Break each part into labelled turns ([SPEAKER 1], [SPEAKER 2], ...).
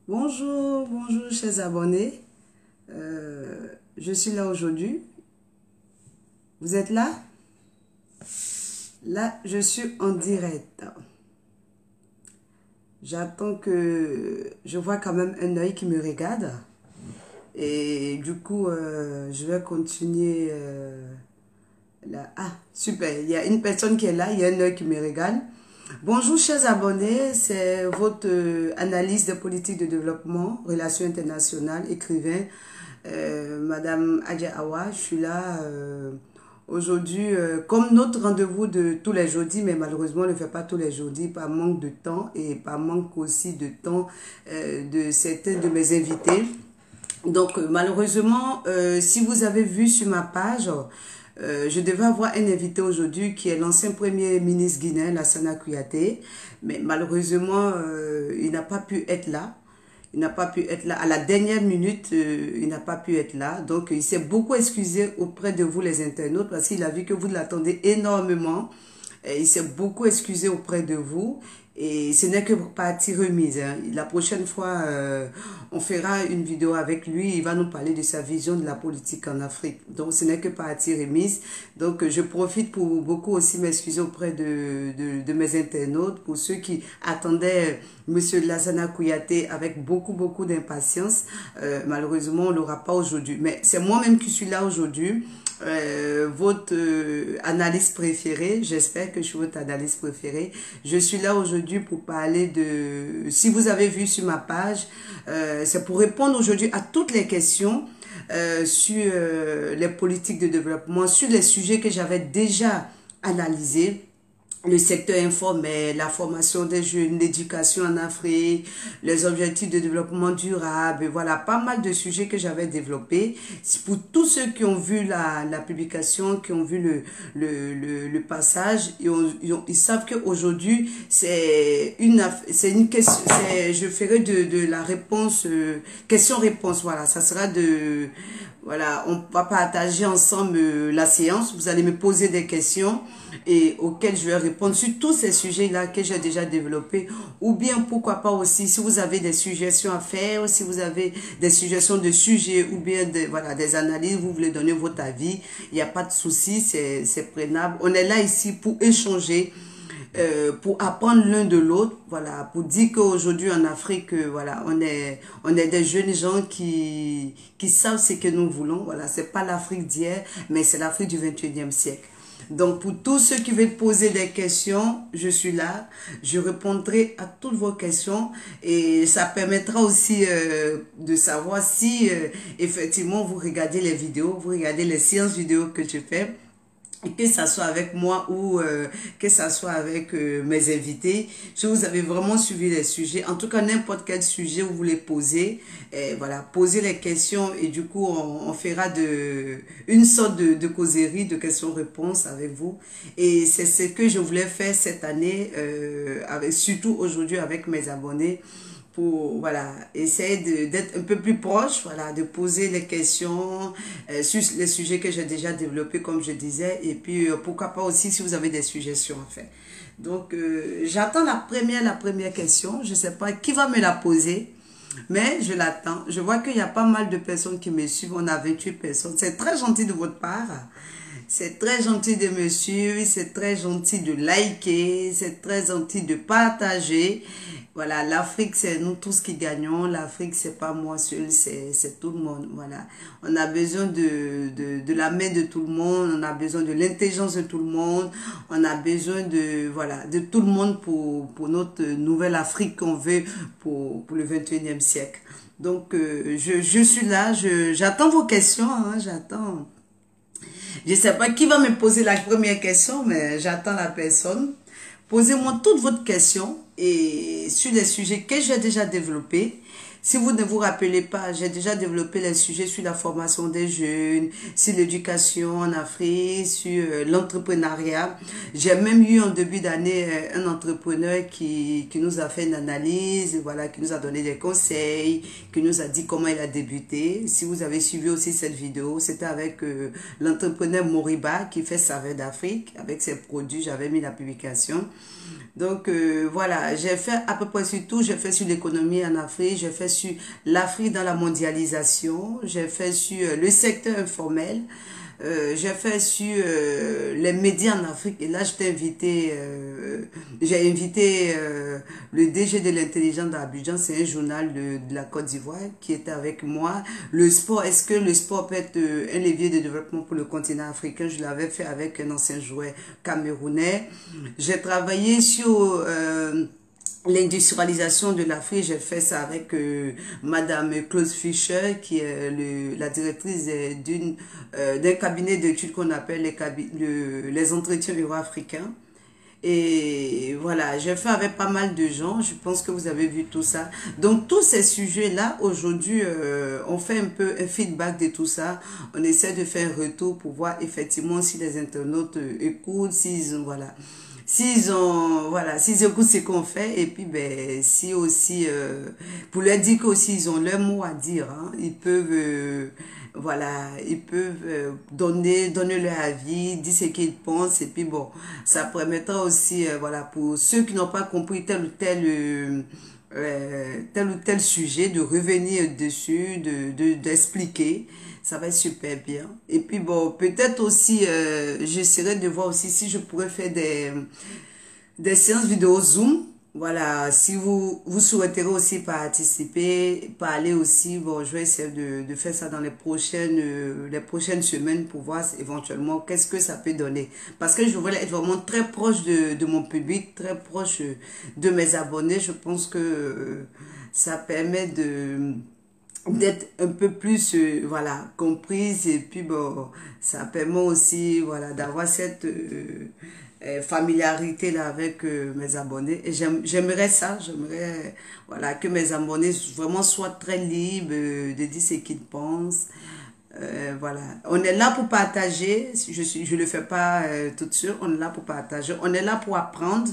[SPEAKER 1] Bonjour, bonjour chers abonnés. Je suis là aujourd'hui. Vous êtes là? Là, je suis en direct. J'attends que... Je vois quand même un œil qui me regarde. Et du coup, je vais continuer... là. Ah, super. Il y a une personne qui est là. Il y a un œil qui me regarde. Bonjour chers abonnés, c'est votre analyse de politique de développement, relations internationales, écrivain, Madame Adja Awa. Je suis là aujourd'hui, comme notre rendez-vous de tous les jeudis, mais malheureusement on ne le fait pas tous les jeudis par manque de temps et par manque aussi de temps de certains de mes invités. Donc malheureusement, si vous avez vu sur ma page, je devais avoir un invité aujourd'hui qui est l'ancien premier ministre guinéen, Lassana Kouyaté, mais malheureusement, il n'a pas pu être là. Il n'a pas pu être là. À la dernière minute, il n'a pas pu être là. Donc, il s'est beaucoup excusé auprès de vous, les internautes, parce qu'il a vu que vous l'attendez énormément. Et il s'est beaucoup excusé auprès de vous. Et ce n'est que partie remise. Hein. La prochaine fois, on fera une vidéo avec lui. Il va nous parler de sa vision de la politique en Afrique. Donc, ce n'est que partie remise. Donc, je profite pour beaucoup aussi m'excuser auprès de mes internautes, pour ceux qui attendaient Monsieur Lassana Kouyaté avec beaucoup d'impatience. Malheureusement, on ne l'aura pas aujourd'hui. Mais c'est moi-même qui suis là aujourd'hui. Votre analyste préférée, j'espère que je suis votre analyste préférée. Je suis là aujourd'hui pour parler de, si vous avez vu sur ma page, c'est pour répondre aujourd'hui à toutes les questions sur les politiques de développement, sur les sujets que j'avais déjà analysés. Le secteur informel, la formation des jeunes, l'éducation en Afrique, les objectifs de développement durable, voilà, pas mal de sujets que j'avais développés. Pour tous ceux qui ont vu la publication, qui ont vu le passage, ils savent qu'aujourd'hui, c'est une question, je ferai de la réponse, question-réponse, voilà, ça sera de... Voilà, on va partager ensemble la séance. Vous allez me poser des questions et auxquelles je vais répondre sur tous ces sujets-là que j'ai déjà développés. Ou bien, pourquoi pas aussi, si vous avez des suggestions à faire, si vous avez des suggestions de sujets ou bien voilà, des analyses, vous voulez donner votre avis, il n'y a pas de souci, c'est prenable. On est là ici pour échanger. Pour apprendre l'un de l'autre, voilà, pour dire qu'aujourd'hui en Afrique, voilà, on est des jeunes gens qui savent ce que nous voulons, voilà, c'est pas l'Afrique d'hier, mais c'est l'Afrique du 21e siècle. Donc, pour tous ceux qui veulent poser des questions, je suis là, je répondrai à toutes vos questions et ça permettra aussi de savoir si effectivement vous regardez les vidéos, vous regardez les séances vidéo que je fais, que ça soit avec moi ou que ça soit avec mes invités. Si vous avez vraiment suivi les sujets, en tout cas n'importe quel sujet vous voulez poser, voilà, posez les questions et du coup on fera une sorte de causerie, de questions-réponses avec vous. Et c'est ce que je voulais faire cette année, surtout aujourd'hui avec mes abonnés, pour voilà, essayer d'être un peu plus proche, voilà, de poser les questions sur les sujets que j'ai déjà développés, comme je disais, et puis pourquoi pas aussi si vous avez des suggestions à faire. Donc, j'attends la première question, je ne sais pas qui va me la poser, mais je l'attends. Je vois qu'il y a pas mal de personnes qui me suivent, on a 28 personnes, c'est très gentil de votre part. C'est très gentil de me suivre, c'est très gentil de liker, c'est très gentil de partager. Voilà, l'Afrique, c'est nous tous qui gagnons. L'Afrique, c'est pas moi seul, c'est tout le monde. Voilà, on a besoin de la main de tout le monde, on a besoin de l'intelligence de tout le monde, on a besoin voilà, de tout le monde pour notre nouvelle Afrique qu'on veut pour le 21e siècle. Donc, je suis là, j'attends vos questions, hein, j'attends. Je ne sais pas qui va me poser la première question, mais j'attends la personne. Posez-moi toutes vos questions et sur les sujets que j'ai déjà développés. Si vous ne vous rappelez pas, j'ai déjà développé les sujets sur la formation des jeunes, sur l'éducation en Afrique, sur l'entrepreneuriat. J'ai même eu en début d'année un entrepreneur qui nous a fait une analyse, voilà, qui nous a donné des conseils, qui nous a dit comment il a débuté. Si vous avez suivi aussi cette vidéo, c'était avec l'entrepreneur Moriba qui fait Saveur d'Afrique. Avec ses produits, j'avais mis la publication. Donc, voilà, j'ai fait à peu près sur tout. J'ai fait sur l'économie en Afrique, j'ai fait sur l'Afrique dans la mondialisation, j'ai fait sur le secteur informel, j'ai fait sur les médias en Afrique. Et là, j'ai invité le DG de l'intelligence d'Abidjan, c'est un journal de la Côte d'Ivoire qui était avec moi. Le sport, est-ce que le sport peut être un levier de développement pour le continent africain? Je l'avais fait avec un ancien joueur camerounais. J'ai travaillé sur l'industrialisation de l'Afrique. J'ai fait ça avec Madame Claude Fischer, qui est la directrice d'un cabinet d'études qu'on appelle les entretiens euro-africains. Et voilà, j'ai fait avec pas mal de gens. Je pense que vous avez vu tout ça. Donc, tous ces sujets-là, aujourd'hui, on fait un peu un feedback de tout ça. On essaie de faire un retour pour voir effectivement si les internautes écoutent, s'ils ont, voilà. S'ils écoutent ce qu'on fait, et puis, ben, si aussi, pour leur dire qu'aussi, ils ont leur mot à dire, hein, ils peuvent, voilà, ils peuvent donner leur avis, dire ce qu'ils pensent, et puis bon, ça permettra aussi, voilà, pour ceux qui n'ont pas compris tel ou tel sujet, de revenir dessus, d'expliquer. Ça va être super bien. Et puis bon, peut-être aussi, j'essaierai de voir aussi si je pourrais faire des séances vidéo Zoom. Voilà, si vous souhaiterez aussi participer, parler aussi, bon, je vais essayer de faire ça dans les prochaines semaines pour voir éventuellement qu'est-ce que ça peut donner. Parce que je voulais être vraiment très proche de mon public, très proche de mes abonnés. Je pense que ça permet d'être un peu plus voilà, comprise, et puis bon, ça permet aussi, voilà, d'avoir cette familiarité là avec mes abonnés. Et j'aimerais ça, j'aimerais, voilà, que mes abonnés vraiment soient très libres de dire ce qu'ils pensent. Voilà, on est là pour partager. Je le fais pas tout de suite. On est là pour partager, on est là pour apprendre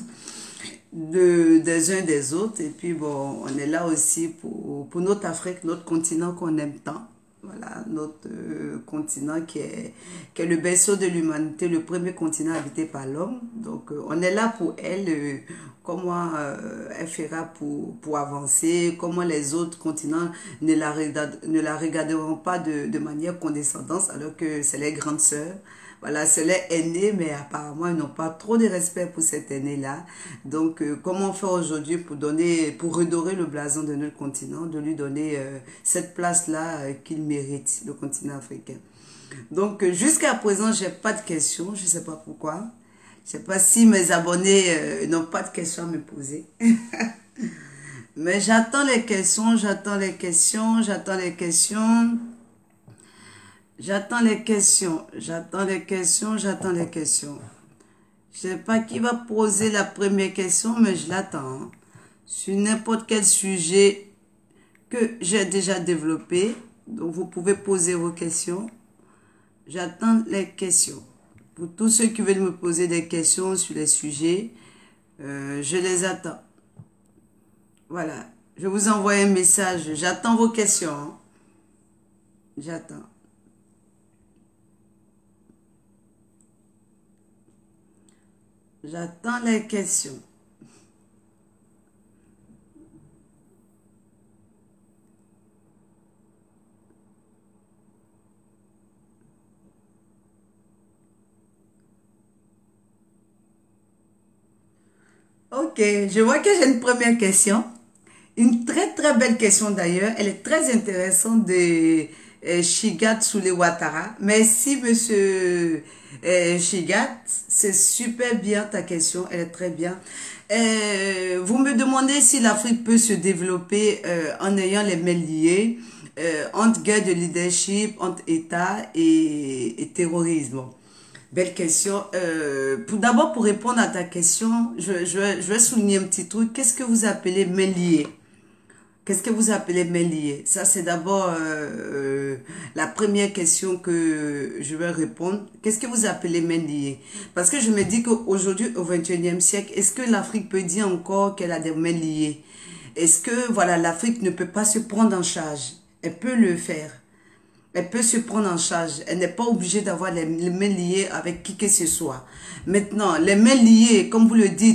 [SPEAKER 1] des uns des autres. Et puis bon, on est là aussi pour notre Afrique, notre continent qu'on aime tant. Voilà, notre continent qui est le berceau de l'humanité, le premier continent habité par l'homme. Donc, on est là pour elle, comment elle fera pour avancer, comment les autres continents ne la regarderont pas de manière condescendante, alors que c'est les grandes sœurs. Voilà, c'est les aînés, mais apparemment, ils n'ont pas trop de respect pour cet aîné-là. Donc, comment faire aujourd'hui pour redorer le blason de notre continent, de lui donner cette place-là qu'il mérite, le continent africain. Donc, jusqu'à présent, j'ai pas de questions. Je sais pas pourquoi. Je sais pas si mes abonnés n'ont pas de questions à me poser. Mais j'attends les questions, j'attends les questions, j'attends les questions. J'attends les questions, j'attends les questions, j'attends les questions. Je ne sais pas qui va poser la première question, mais je l'attends. Hein. Sur n'importe quel sujet que j'ai déjà développé. Donc, vous pouvez poser vos questions. J'attends les questions. Pour tous ceux qui veulent me poser des questions sur les sujets, je les attends. Voilà. Je vous envoie un message. J'attends vos questions. Hein. J'attends. J'attends les questions. Ok, je vois que j'ai une première question. Une très très belle question d'ailleurs. Elle est très intéressante de Shigat Soule Ouattara. Merci monsieur Shigat. C'est super bien ta question. Elle est très bien. Vous me demandez si l'Afrique peut se développer en ayant les mains liées entre guerre de leadership, entre État et terrorisme. Belle question. D'abord, pour répondre à ta question, je vais souligner un petit truc. Qu'est-ce que vous appelez mains liées? Qu'est-ce que vous appelez mains liées? Ça, c'est d'abord la première question que je vais répondre. Qu'est-ce que vous appelez mains liées? Parce que je me dis qu'aujourd'hui, au XXIe siècle, est-ce que l'Afrique peut dire encore qu'elle a des mains liées? Est-ce que, voilà, l'Afrique ne peut pas se prendre en charge? Elle peut le faire. Elle peut se prendre en charge. Elle n'est pas obligée d'avoir les mains liées avec qui que ce soit. Maintenant, les mains liées, comme vous le dites,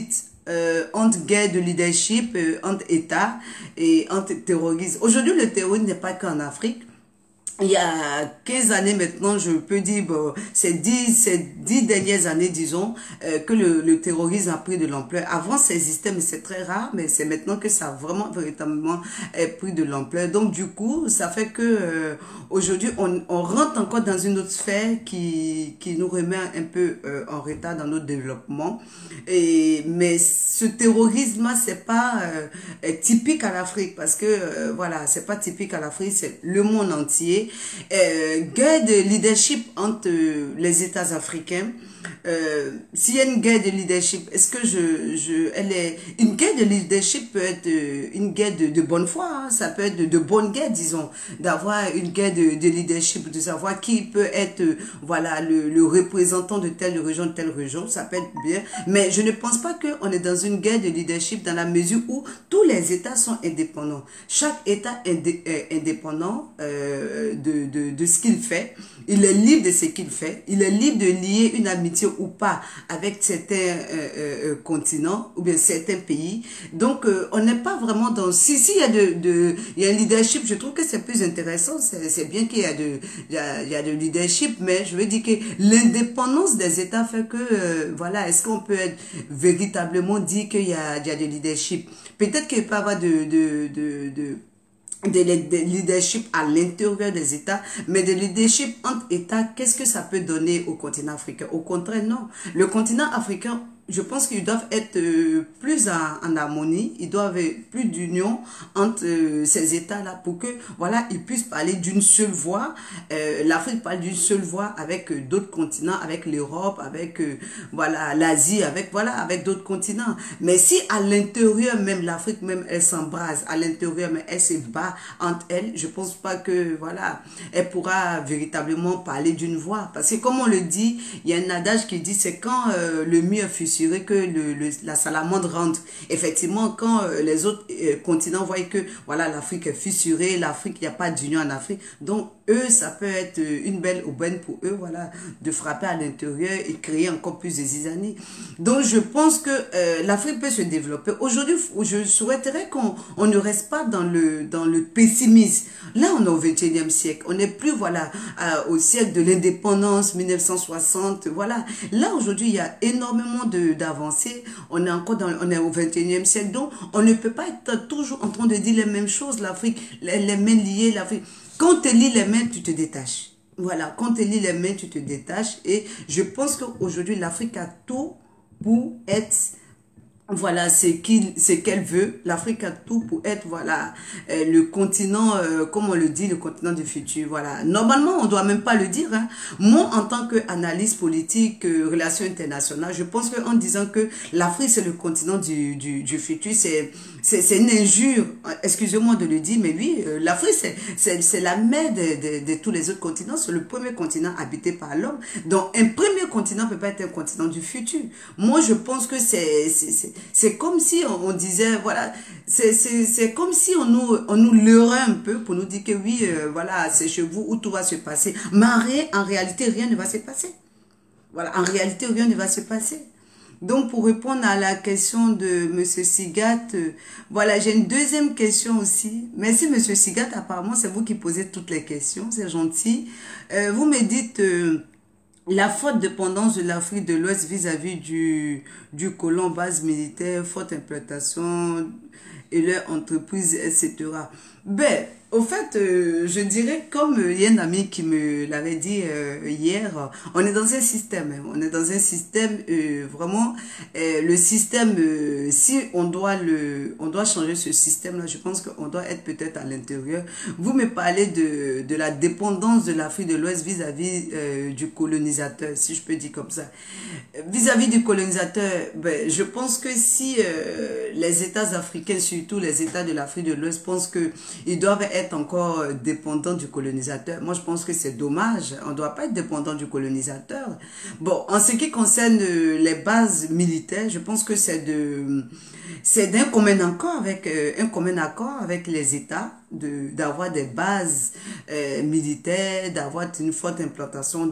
[SPEAKER 1] entre guerre de leadership, entre États et entre terroristes. Aujourd'hui, le terrorisme n'est pas qu'en Afrique. Il y a 15 années maintenant, je peux dire, bon, ces 10 dernières années, disons, que le terrorisme a pris de l'ampleur. Avant, ça existait, mais c'est très rare, mais c'est maintenant que ça a vraiment, véritablement pris de l'ampleur. Donc, du coup, ça fait que aujourd'hui, on rentre encore dans une autre sphère qui nous remet un peu en retard dans notre développement. Mais ce terrorisme-là, c'est pas typique à l'Afrique, parce que, voilà, c'est pas typique à l'Afrique, c'est le monde entier. Guerre de leadership entre les États africains. S'il y a une guerre de leadership, est-ce que une guerre de leadership peut être une guerre de bonne foi, hein? Ça peut être de bonne guerre, disons, d'avoir une guerre de leadership, de savoir qui peut être, voilà, le représentant de telle région, ça peut être bien, mais je ne pense pas qu'on est dans une guerre de leadership dans la mesure où tous les États sont indépendants. Chaque État est indépendant de ce qu'il fait, il est libre de ce qu'il fait, il est libre de lier une amitié ou pas avec certains continents ou bien certains pays. Donc, on n'est pas vraiment dans... Si il y a un leadership, je trouve que c'est plus intéressant. C'est bien qu'il y a de leadership, mais je veux dire que l'indépendance des États fait que, voilà, est-ce qu'on peut être véritablement dire qu'il y a de leadership? Peut-être qu'il peut y avoir de leadership à l'intérieur des États, mais de leadership entre États, qu'est-ce que ça peut donner au continent africain? Au contraire, non. Le continent africain, je pense qu'ils doivent être plus en harmonie, ils doivent avoir plus d'union entre ces États-là pour que, voilà, ils puissent parler d'une seule voix. L'Afrique parle d'une seule voix avec d'autres continents, avec l'Europe, avec, voilà, l'Asie, avec d'autres continents. Mais si à l'intérieur même, l'Afrique même, elle s'embrase, à l'intérieur même, elle se bat entre elles, je pense pas que, voilà, elle pourra véritablement parler d'une voix. Parce que comme on le dit, il y a un adage qui dit, c'est quand le mur fut que la salamandre rentre. Effectivement, quand les autres continents voient que voilà, l'Afrique est fissurée, l'Afrique, il n'y a pas d'union en Afrique. Donc, eux, ça peut être une belle aubaine pour eux, voilà, de frapper à l'intérieur et créer encore plus de zizanie. Donc, je pense que l'Afrique peut se développer. Aujourd'hui, je souhaiterais qu'on ne reste pas dans le pessimisme. Là, on est au XXIe siècle. On n'est plus, voilà, au siècle de l'indépendance, 1960, voilà. Là, aujourd'hui, il y a énormément d'avancées. On est au XXIe siècle. Donc, on ne peut pas être toujours en train de dire les mêmes choses. L'Afrique, les mains liées, l'Afrique. Quand tu lis les mains, tu te détaches. Voilà, quand tu lis les mains, tu te détaches. Et je pense qu'aujourd'hui, l'Afrique a tout pour être... Voilà, c'est qu'elle veut. L'Afrique a tout pour être, voilà, le continent, comme on le dit, le continent du futur. Voilà. Normalement, on doit même pas le dire, hein. Moi, en tant qu'analyste politique, relations internationales, je pense qu'en disant que l'Afrique, c'est le continent du futur, c'est une injure. Excusez-moi de le dire, mais oui, l'Afrique, c'est la mère de tous les autres continents. C'est le premier continent habité par l'homme. Donc, un premier continent peut pas être un continent du futur. Moi, je pense que c'est comme si on disait, voilà, c'est comme si on nous leurrait un peu pour nous dire que oui, voilà, c'est chez vous où tout va se passer. Mais en réalité, rien ne va se passer. Voilà, en réalité, rien ne va se passer. Donc, pour répondre à la question de M. Sigat, voilà, j'ai une deuxième question aussi. Merci, M. Sigat, apparemment, c'est vous qui posez toutes les questions, c'est gentil. Vous me dites... la forte dépendance de l'Afrique de l'Ouest vis-à-vis du colon base militaire, forte implantation et leur entreprise, etc. Ben, au fait, je dirais, comme il y a un ami qui me l'avait dit hier, on est dans un système, hein, on est dans un système, vraiment, le système, si on doit changer ce système-là, je pense qu'on doit être peut-être à l'intérieur. Vous me parlez de la dépendance de l'Afrique de l'Ouest vis-à-vis du colonisateur, si je peux dire comme ça. Vis-à-vis du colonisateur, ben, je pense que si les États africains, surtout les États de l'Afrique de l'Ouest, pensent qu'ils doivent être être encore dépendant du colonisateur. Moi, je pense que c'est dommage. On ne doit pas être dépendant du colonisateur. Bon, en ce qui concerne les bases militaires, je pense que c'est d'un commun accord avec les États d'avoir des bases militaires, d'avoir une forte implantation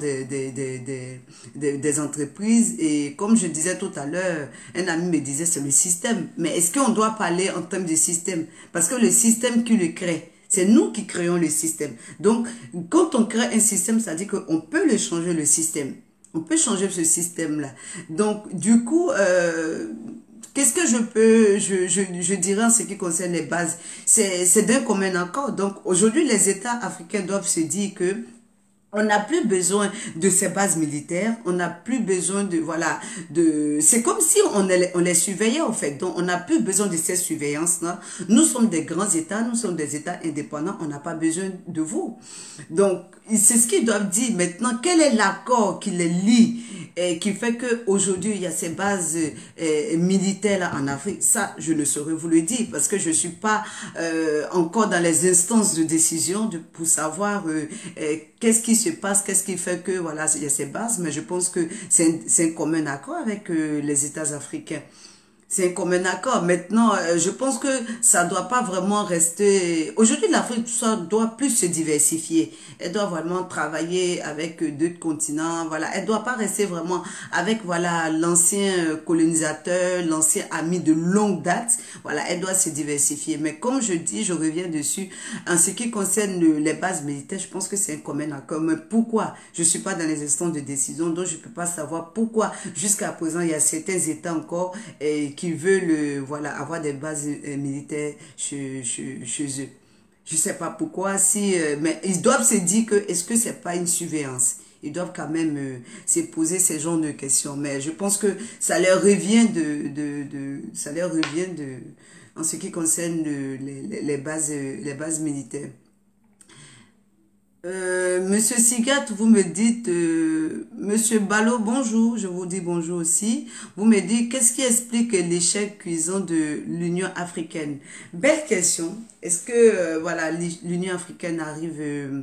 [SPEAKER 1] des entreprises. Et comme je disais tout à l'heure, un ami me disait c'est le système. Mais est-ce qu'on doit parler en termes de système? Parce que le système qui le crée, c'est nous qui créons le système. Donc, quand on crée un système, ça dit qu'on peut le changer, le système. On peut changer ce système-là. Donc, du coup, qu'est-ce que je dirais en ce qui concerne les bases? C'est d'un commun accord. Donc, aujourd'hui, les États africains doivent se dire que on n'a plus besoin de ces bases militaires, on n'a plus besoin c'est comme si on les surveillait en fait, donc on n'a plus besoin de ces surveillances-là. Nous sommes des grands États, nous sommes des États indépendants, on n'a pas besoin de vous. Donc, c'est ce qu'ils doivent dire maintenant. Quel est l'accord qui les lie et qui fait qu'aujourd'hui, il y a ces bases militaires là en Afrique? Ça, je ne saurais vous le dire parce que je ne suis pas encore dans les instances de décision pour savoir qu'est-ce qui se passe, qu'est-ce qui fait que, voilà, il y a ces bases, mais je pense que c'est un commun accord avec les États africains. C'est un commun accord. Maintenant, je pense que ça doit pas vraiment rester... Aujourd'hui, l'Afrique doit plus se diversifier. Elle doit vraiment travailler avec d'autres continents. Voilà, elle doit pas rester vraiment avec voilà l'ancien colonisateur, l'ancien ami de longue date. Voilà, elle doit se diversifier. Mais comme je dis, je reviens dessus. En ce qui concerne les bases militaires, je pense que c'est un commun accord. Mais pourquoi? Je suis pas dans les instances de décision, donc je peux pas savoir pourquoi jusqu'à présent il y a certains États encore qui veulent avoir des bases militaires chez eux. Je sais pas pourquoi, mais ils doivent se dire que est-ce que c'est pas une surveillance? Ils doivent quand même se poser ces genres de questions. Mais je pense que ça leur revient en ce qui concerne les bases militaires. Monsieur Sigat, vous me dites, Monsieur Ballot, bonjour, je vous dis bonjour aussi. Vous me dites, qu'est-ce qui explique l'échec cuisant de l'Union africaine? Belle question. Est-ce que l'Union africaine arrive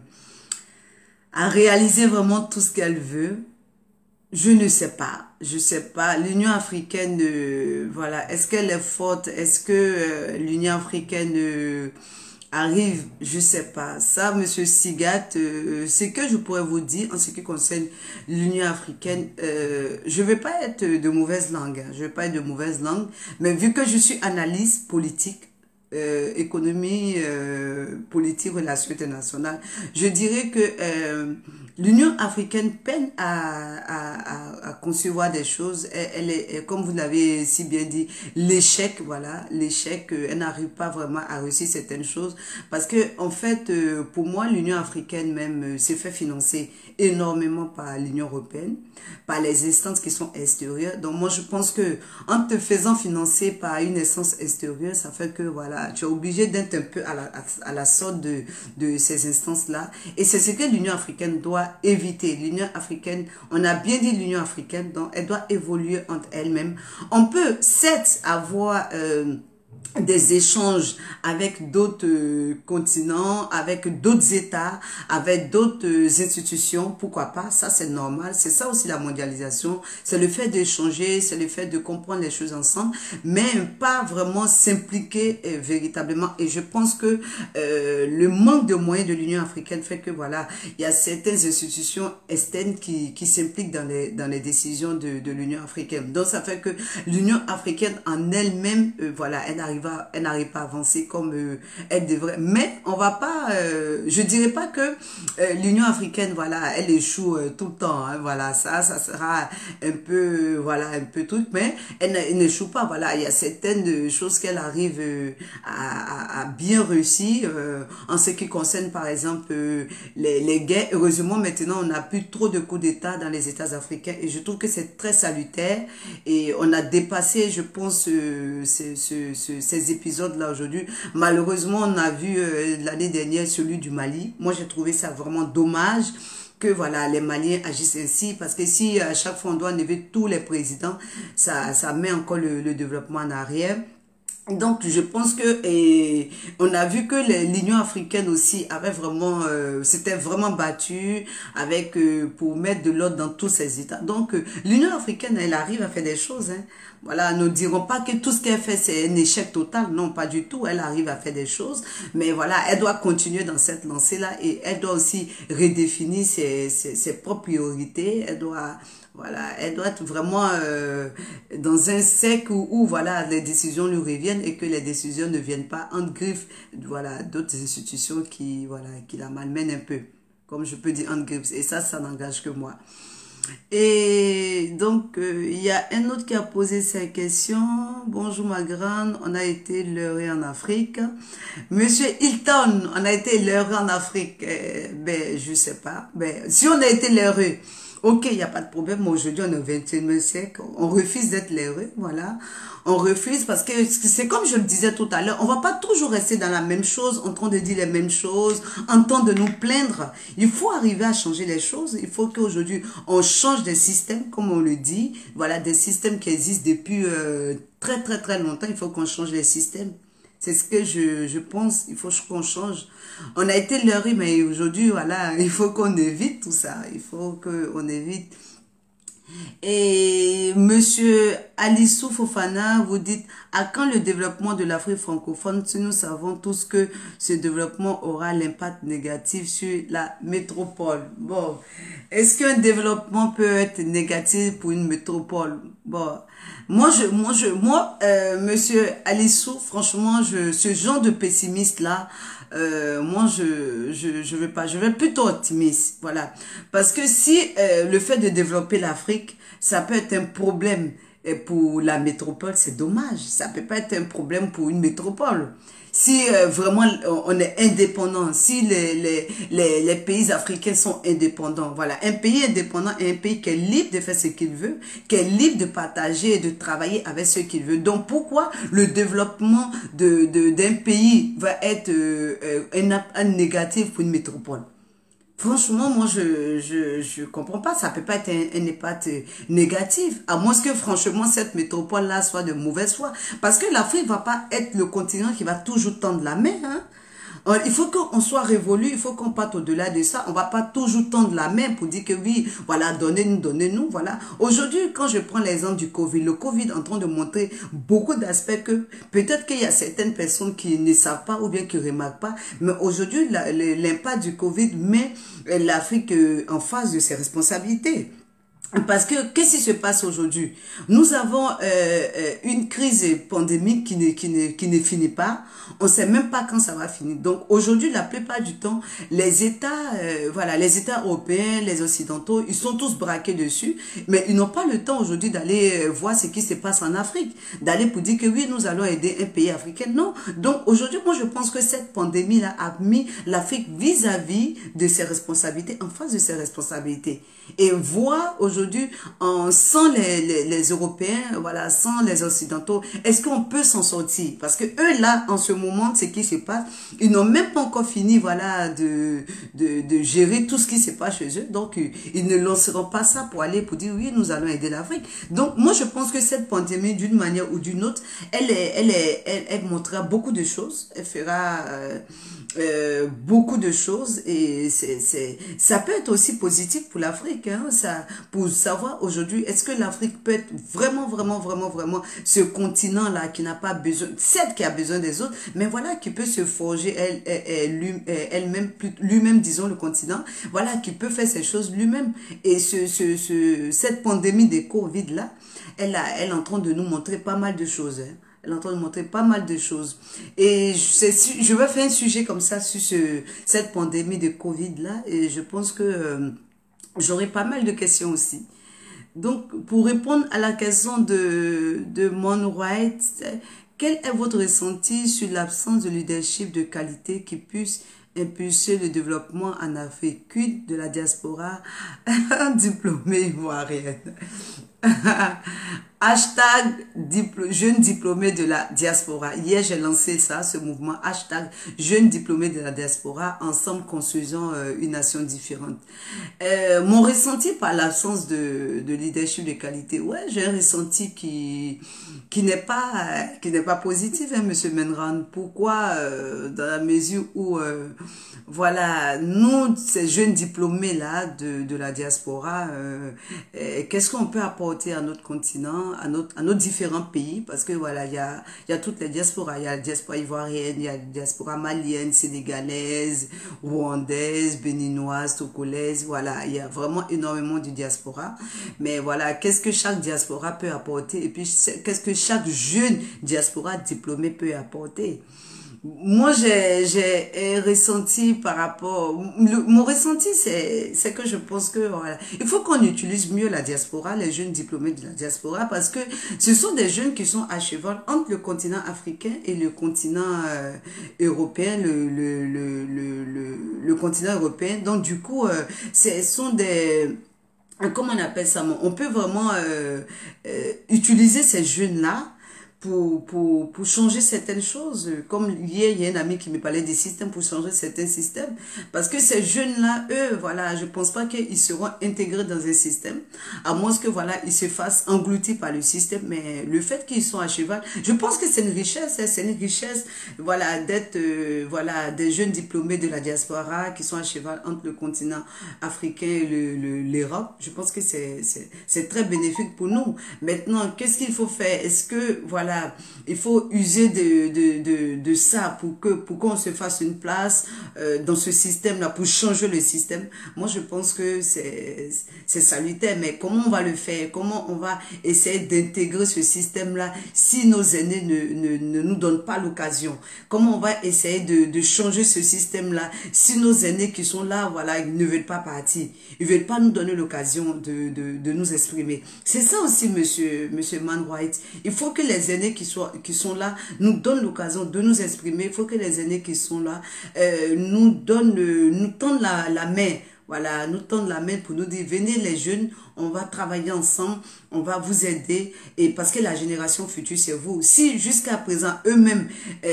[SPEAKER 1] à réaliser vraiment tout ce qu'elle veut? Je ne sais pas. Je sais pas. L'Union africaine, est-ce qu'elle est forte? Est-ce que l'Union africaine arrive, je sais pas. Ça, Monsieur Sigat, ce que je pourrais vous dire en ce qui concerne l'Union africaine, je vais pas être de mauvaise langue, hein, je vais pas être de mauvaise langue, mais vu que je suis analyste politique, économie, politique, relations internationales, je dirais que l'Union africaine peine à concevoir des choses. Elle est, comme vous l'avez si bien dit, l'échec, voilà, l'échec, elle n'arrive pas vraiment à réussir certaines choses. Parce que, en fait, pour moi, l'Union africaine même s'est fait financer énormément par l'Union européenne, par les instances qui sont extérieures. Donc, moi, je pense que en te faisant financer par une instance extérieure, ça fait que, voilà, tu es obligé d'être un peu à la sorte de ces instances-là. Et c'est ce que l'Union africaine doit éviter. L'Union africaine, on a bien dit l'Union africaine, donc elle doit évoluer entre elle-même. On peut, certes, avoir des échanges avec d'autres continents, avec d'autres États, avec d'autres institutions, pourquoi pas, ça c'est normal, c'est ça aussi la mondialisation, c'est le fait d'échanger, c'est le fait de comprendre les choses ensemble, mais pas vraiment s'impliquer véritablement. Et je pense que le manque de moyens de l'Union africaine fait que voilà, il y a certaines institutions externes qui s'impliquent dans les décisions de l'Union africaine. Donc ça fait que l'Union africaine en elle-même, elle n'arrive pas à avancer comme elle devrait. Mais on va pas, je dirais pas que l'Union africaine, voilà, elle échoue tout le temps. Hein, voilà, ça sera un peu, voilà, un peu truc, mais elle n'échoue pas. Voilà, il y a certaines choses qu'elle arrive à bien réussir en ce qui concerne, par exemple, les guerres. Heureusement, maintenant, on n'a plus trop de coups d'État dans les États africains et je trouve que c'est très salutaire et on a dépassé, je pense, ces épisodes-là aujourd'hui. Malheureusement, on a vu l'année dernière celui du Mali. Moi, j'ai trouvé ça vraiment dommage que voilà les Maliens agissent ainsi, parce que si à chaque fois on doit enlever tous les présidents, ça met encore le développement en arrière. Donc, je pense que on a vu que l'Union africaine aussi avait vraiment, s'était vraiment battue avec pour mettre de l'ordre dans tous ces États. Donc, l'Union africaine, elle arrive à faire des choses. Hein. Voilà, ne dirons pas que tout ce qu'elle fait, c'est un échec total. Non, pas du tout. Elle arrive à faire des choses. Mais voilà, elle doit continuer dans cette lancée-là et elle doit aussi redéfinir ses propres priorités. Elle doit voilà, elle doit être vraiment dans un cercle où voilà, les décisions lui reviennent et que les décisions ne viennent pas en griffe voilà, d'autres institutions qui, voilà, qui la malmènent un peu. Comme je peux dire en griffe. Et ça n'engage que moi. Et donc, il y a un autre qui a posé sa question. Bonjour ma grande, on a été leurré en Afrique. Monsieur Hilton, on a été leurré en Afrique. Ben, je sais pas. Ben, si on a été leurré, ok, il n'y a pas de problème. Aujourd'hui, on est au 21e siècle. On refuse d'être leurré, voilà. On refuse parce que c'est comme je le disais tout à l'heure, on va pas toujours rester dans la même chose, en train de dire les mêmes choses, en train de nous plaindre. Il faut arriver à changer les choses. Il faut qu'aujourd'hui, on change des systèmes, comme on le dit. Voilà, des systèmes qui existent depuis très, très, très longtemps. Il faut qu'on change les systèmes. C'est ce que je pense. Il faut qu'on change. On a été leurré, mais aujourd'hui, voilà, il faut qu'on évite tout ça. Il faut qu'on évite. Et Monsieur Alissou Fofana, vous dites, à quand le développement de l'Afrique francophone si nous savons tous que ce développement aura l'impact négatif sur la métropole? Bon, est-ce qu'un développement peut être négatif pour une métropole? Bon, Monsieur Alissou, franchement, ce genre de pessimiste-là, moi, je veux pas, je vais plutôt optimiste, voilà. Parce que si le fait de développer l'Afrique, ça peut être un problème pour la métropole, c'est dommage. Ça peut pas être un problème pour une métropole. Si vraiment on est indépendant, si les pays africains sont indépendants, voilà, un pays indépendant est un pays qui est libre de faire ce qu'il veut, qui est libre de partager et de travailler avec ce qu'il veut. Donc pourquoi le développement d'un pays va être un négatif pour une métropole? Franchement, moi, je comprends pas. Ça peut pas être un impact négatif. À moins que, franchement, cette métropole-là soit de mauvaise foi. Parce que l'Afrique va pas être le continent qui va toujours tendre la main, hein. Il faut qu'on soit révolu, il faut qu'on parte au-delà de ça. On va pas toujours tendre la main pour dire que oui, voilà, donnez-nous, voilà. Aujourd'hui, quand je prends l'exemple du Covid, le Covid est en train de montrer beaucoup d'aspects que peut-être qu'il y a certaines personnes qui ne savent pas ou bien qui ne remarquent pas, mais aujourd'hui, l'impact du Covid met l'Afrique en face de ses responsabilités. Parce que, qu'est-ce qui se passe aujourd'hui? Nous avons une crise pandémique qui ne finit pas. On ne sait même pas quand ça va finir. Donc, aujourd'hui, la plupart du temps, les États, voilà, les États européens, les Occidentaux, ils sont tous braqués dessus. Mais ils n'ont pas le temps aujourd'hui d'aller voir ce qui se passe en Afrique. D'aller pour dire que oui, nous allons aider un pays africain. Non. Donc, aujourd'hui, moi, je pense que cette pandémie-là a mis l'Afrique vis-à-vis de ses responsabilités, en face de ses responsabilités. Et voir aujourd'hui, sans les Européens, voilà, sans les Occidentaux, est-ce qu'on peut s'en sortir? Parce que eux, là, en ce moment, ce qui se passe, ils n'ont même pas encore fini, voilà, de gérer tout ce qui se passe chez eux. Donc, ils ne lanceront pas ça pour aller, pour dire, oui, nous allons aider l'Afrique. Donc, moi, je pense que cette pandémie, d'une manière ou d'une autre, elle montrera beaucoup de choses. Elle fera beaucoup de choses et ça peut être aussi positif pour l'Afrique, hein, ça, pour savoir aujourd'hui, est-ce que l'Afrique peut être vraiment ce continent-là qui n'a pas besoin, certes qui a besoin des autres, mais voilà, qui peut se forger elle-même, lui-même, disons, le continent, voilà, qui peut faire ces choses lui-même. Et cette pandémie de Covid-là, elle est en train de nous montrer pas mal de choses, hein. Elle est en train de montrer pas mal de choses. Et je vais faire un sujet comme ça sur cette pandémie de Covid-là. Et je pense que j'aurai pas mal de questions aussi. Donc, pour répondre à la question de Mon White, quel est votre ressenti sur l'absence de leadership de qualité qui puisse impulser le développement en Afrique, quid de la diaspora diplômée ivoirienne? Hashtag jeunes diplômés de la diaspora. Hier, j'ai lancé ça, ce mouvement. Hashtag jeunes diplômés de la diaspora. Ensemble, construisons une nation différente. Mon ressenti par l'absence de leadership de qualité. Ouais, j'ai un ressenti qui n'est pas positif, hein, Monsieur Menran. Pourquoi? Dans la mesure où, voilà, nous, ces jeunes diplômés-là de la diaspora, qu'est-ce qu'on peut apporter à notre continent, à nos différents pays? Parce que voilà, il y a toutes les diasporas. Il y a la diaspora ivoirienne, il y a la diaspora malienne, sénégalaise, rwandaise, béninoise, togolaise. Voilà, il y a vraiment énormément de diaspora. Mais voilà, qu'est-ce que chaque diaspora peut apporter? Et puis, qu'est-ce que chaque jeune diaspora diplômé peut apporter? Moi, j'ai ressenti par rapport... mon ressenti, c'est que je pense que, voilà, il faut qu'on utilise mieux la diaspora, les jeunes diplômés de la diaspora, parce que ce sont des jeunes qui sont à cheval entre le continent africain et le continent européen, le continent européen. Donc, du coup, ce sont des... Comment on appelle ça? On peut vraiment utiliser ces jeunes-là pour changer certaines choses. Comme hier, il y a un ami qui me parlait des systèmes pour changer certains systèmes. Parce que ces jeunes-là, eux, voilà, je pense pas qu'ils seront intégrés dans un système. À moins que, voilà, ils se fassent engloutir par le système. Mais le fait qu'ils sont à cheval, je pense que c'est une richesse, hein, c'est une richesse, voilà, d'être, voilà, des jeunes diplômés de la diaspora qui sont à cheval entre le continent africain et l'Europe. Je pense que c'est très bénéfique pour nous. Maintenant, qu'est-ce qu'il faut faire? Est-ce que, voilà, il faut user de ça pour qu'on se fasse une place dans ce système-là, pour changer le système. Moi, je pense que c'est salutaire, mais comment on va le faire? Comment on va essayer d'intégrer ce système-là si nos aînés ne nous donnent pas l'occasion? Comment on va essayer de changer ce système-là si nos aînés qui sont là, voilà, ils ne veulent pas partir? Ils ne veulent pas nous donner l'occasion de nous exprimer. C'est ça aussi, monsieur Man White. Il faut que les aînés qui sont là nous donnent l'occasion de nous exprimer. Il faut que les aînés qui sont là nous tendent la main. Voilà, nous tendent la main pour nous dire, venez les jeunes, on va travailler ensemble, on va vous aider. Et parce que la génération future, c'est vous. Si jusqu'à présent, eux-mêmes,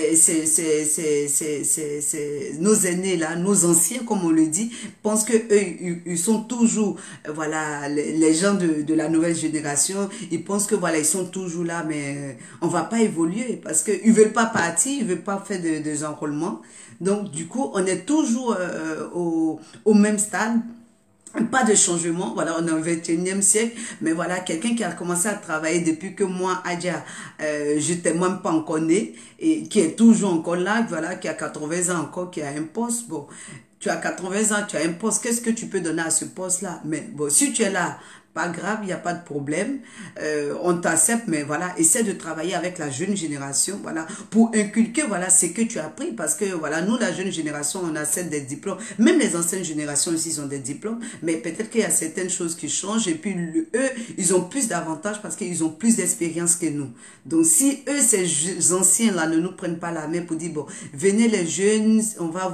[SPEAKER 1] nos aînés là, nos anciens, comme on le dit, pensent que eux, ils sont toujours, voilà, les gens de la nouvelle génération, ils pensent que voilà, ils sont toujours là, mais on va pas évoluer parce qu'ils veulent pas partir, ils veulent pas faire des enrôlements. Donc, du coup, on est toujours au même stade. Pas de changement, voilà, on est au 21e siècle, mais voilà, quelqu'un qui a commencé à travailler depuis que moi, Adja, j'étais même pas encore née, et qui est toujours encore là, voilà, qui a 80 ans encore, qui a un poste, bon, tu as 80 ans, tu as un poste, qu'est-ce que tu peux donner à ce poste-là? Mais bon, si tu es là, pas grave, il n'y a pas de problème, on t'accepte, mais voilà, essaie de travailler avec la jeune génération, voilà, pour inculquer, voilà, ce que tu as appris, parce que, voilà, nous, la jeune génération, on a des diplômes, même les anciennes générations aussi, ils ont des diplômes, mais peut-être qu'il y a certaines choses qui changent, et puis, eux, ils ont plus d'avantages parce qu'ils ont plus d'expérience que nous. Donc, si eux, ces anciens-là, ne nous prennent pas la main pour dire, bon, venez les jeunes, on va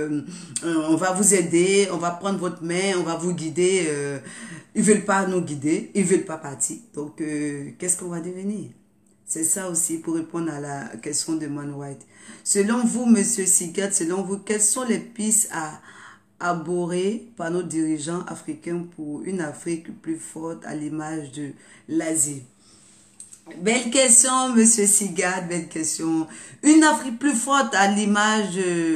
[SPEAKER 1] vous aider, on va prendre votre main, on va vous guider, ils veulent pas nous guider, ils veulent pas partir. Donc, qu'est-ce qu'on va devenir? C'est ça aussi pour répondre à la question de Man White. Selon vous, Monsieur Sigat, selon vous, quelles sont les pistes à aborder par nos dirigeants africains pour une Afrique plus forte à l'image de l'Asie? Belle question, Monsieur Sigat, belle question. Une Afrique plus forte à l'image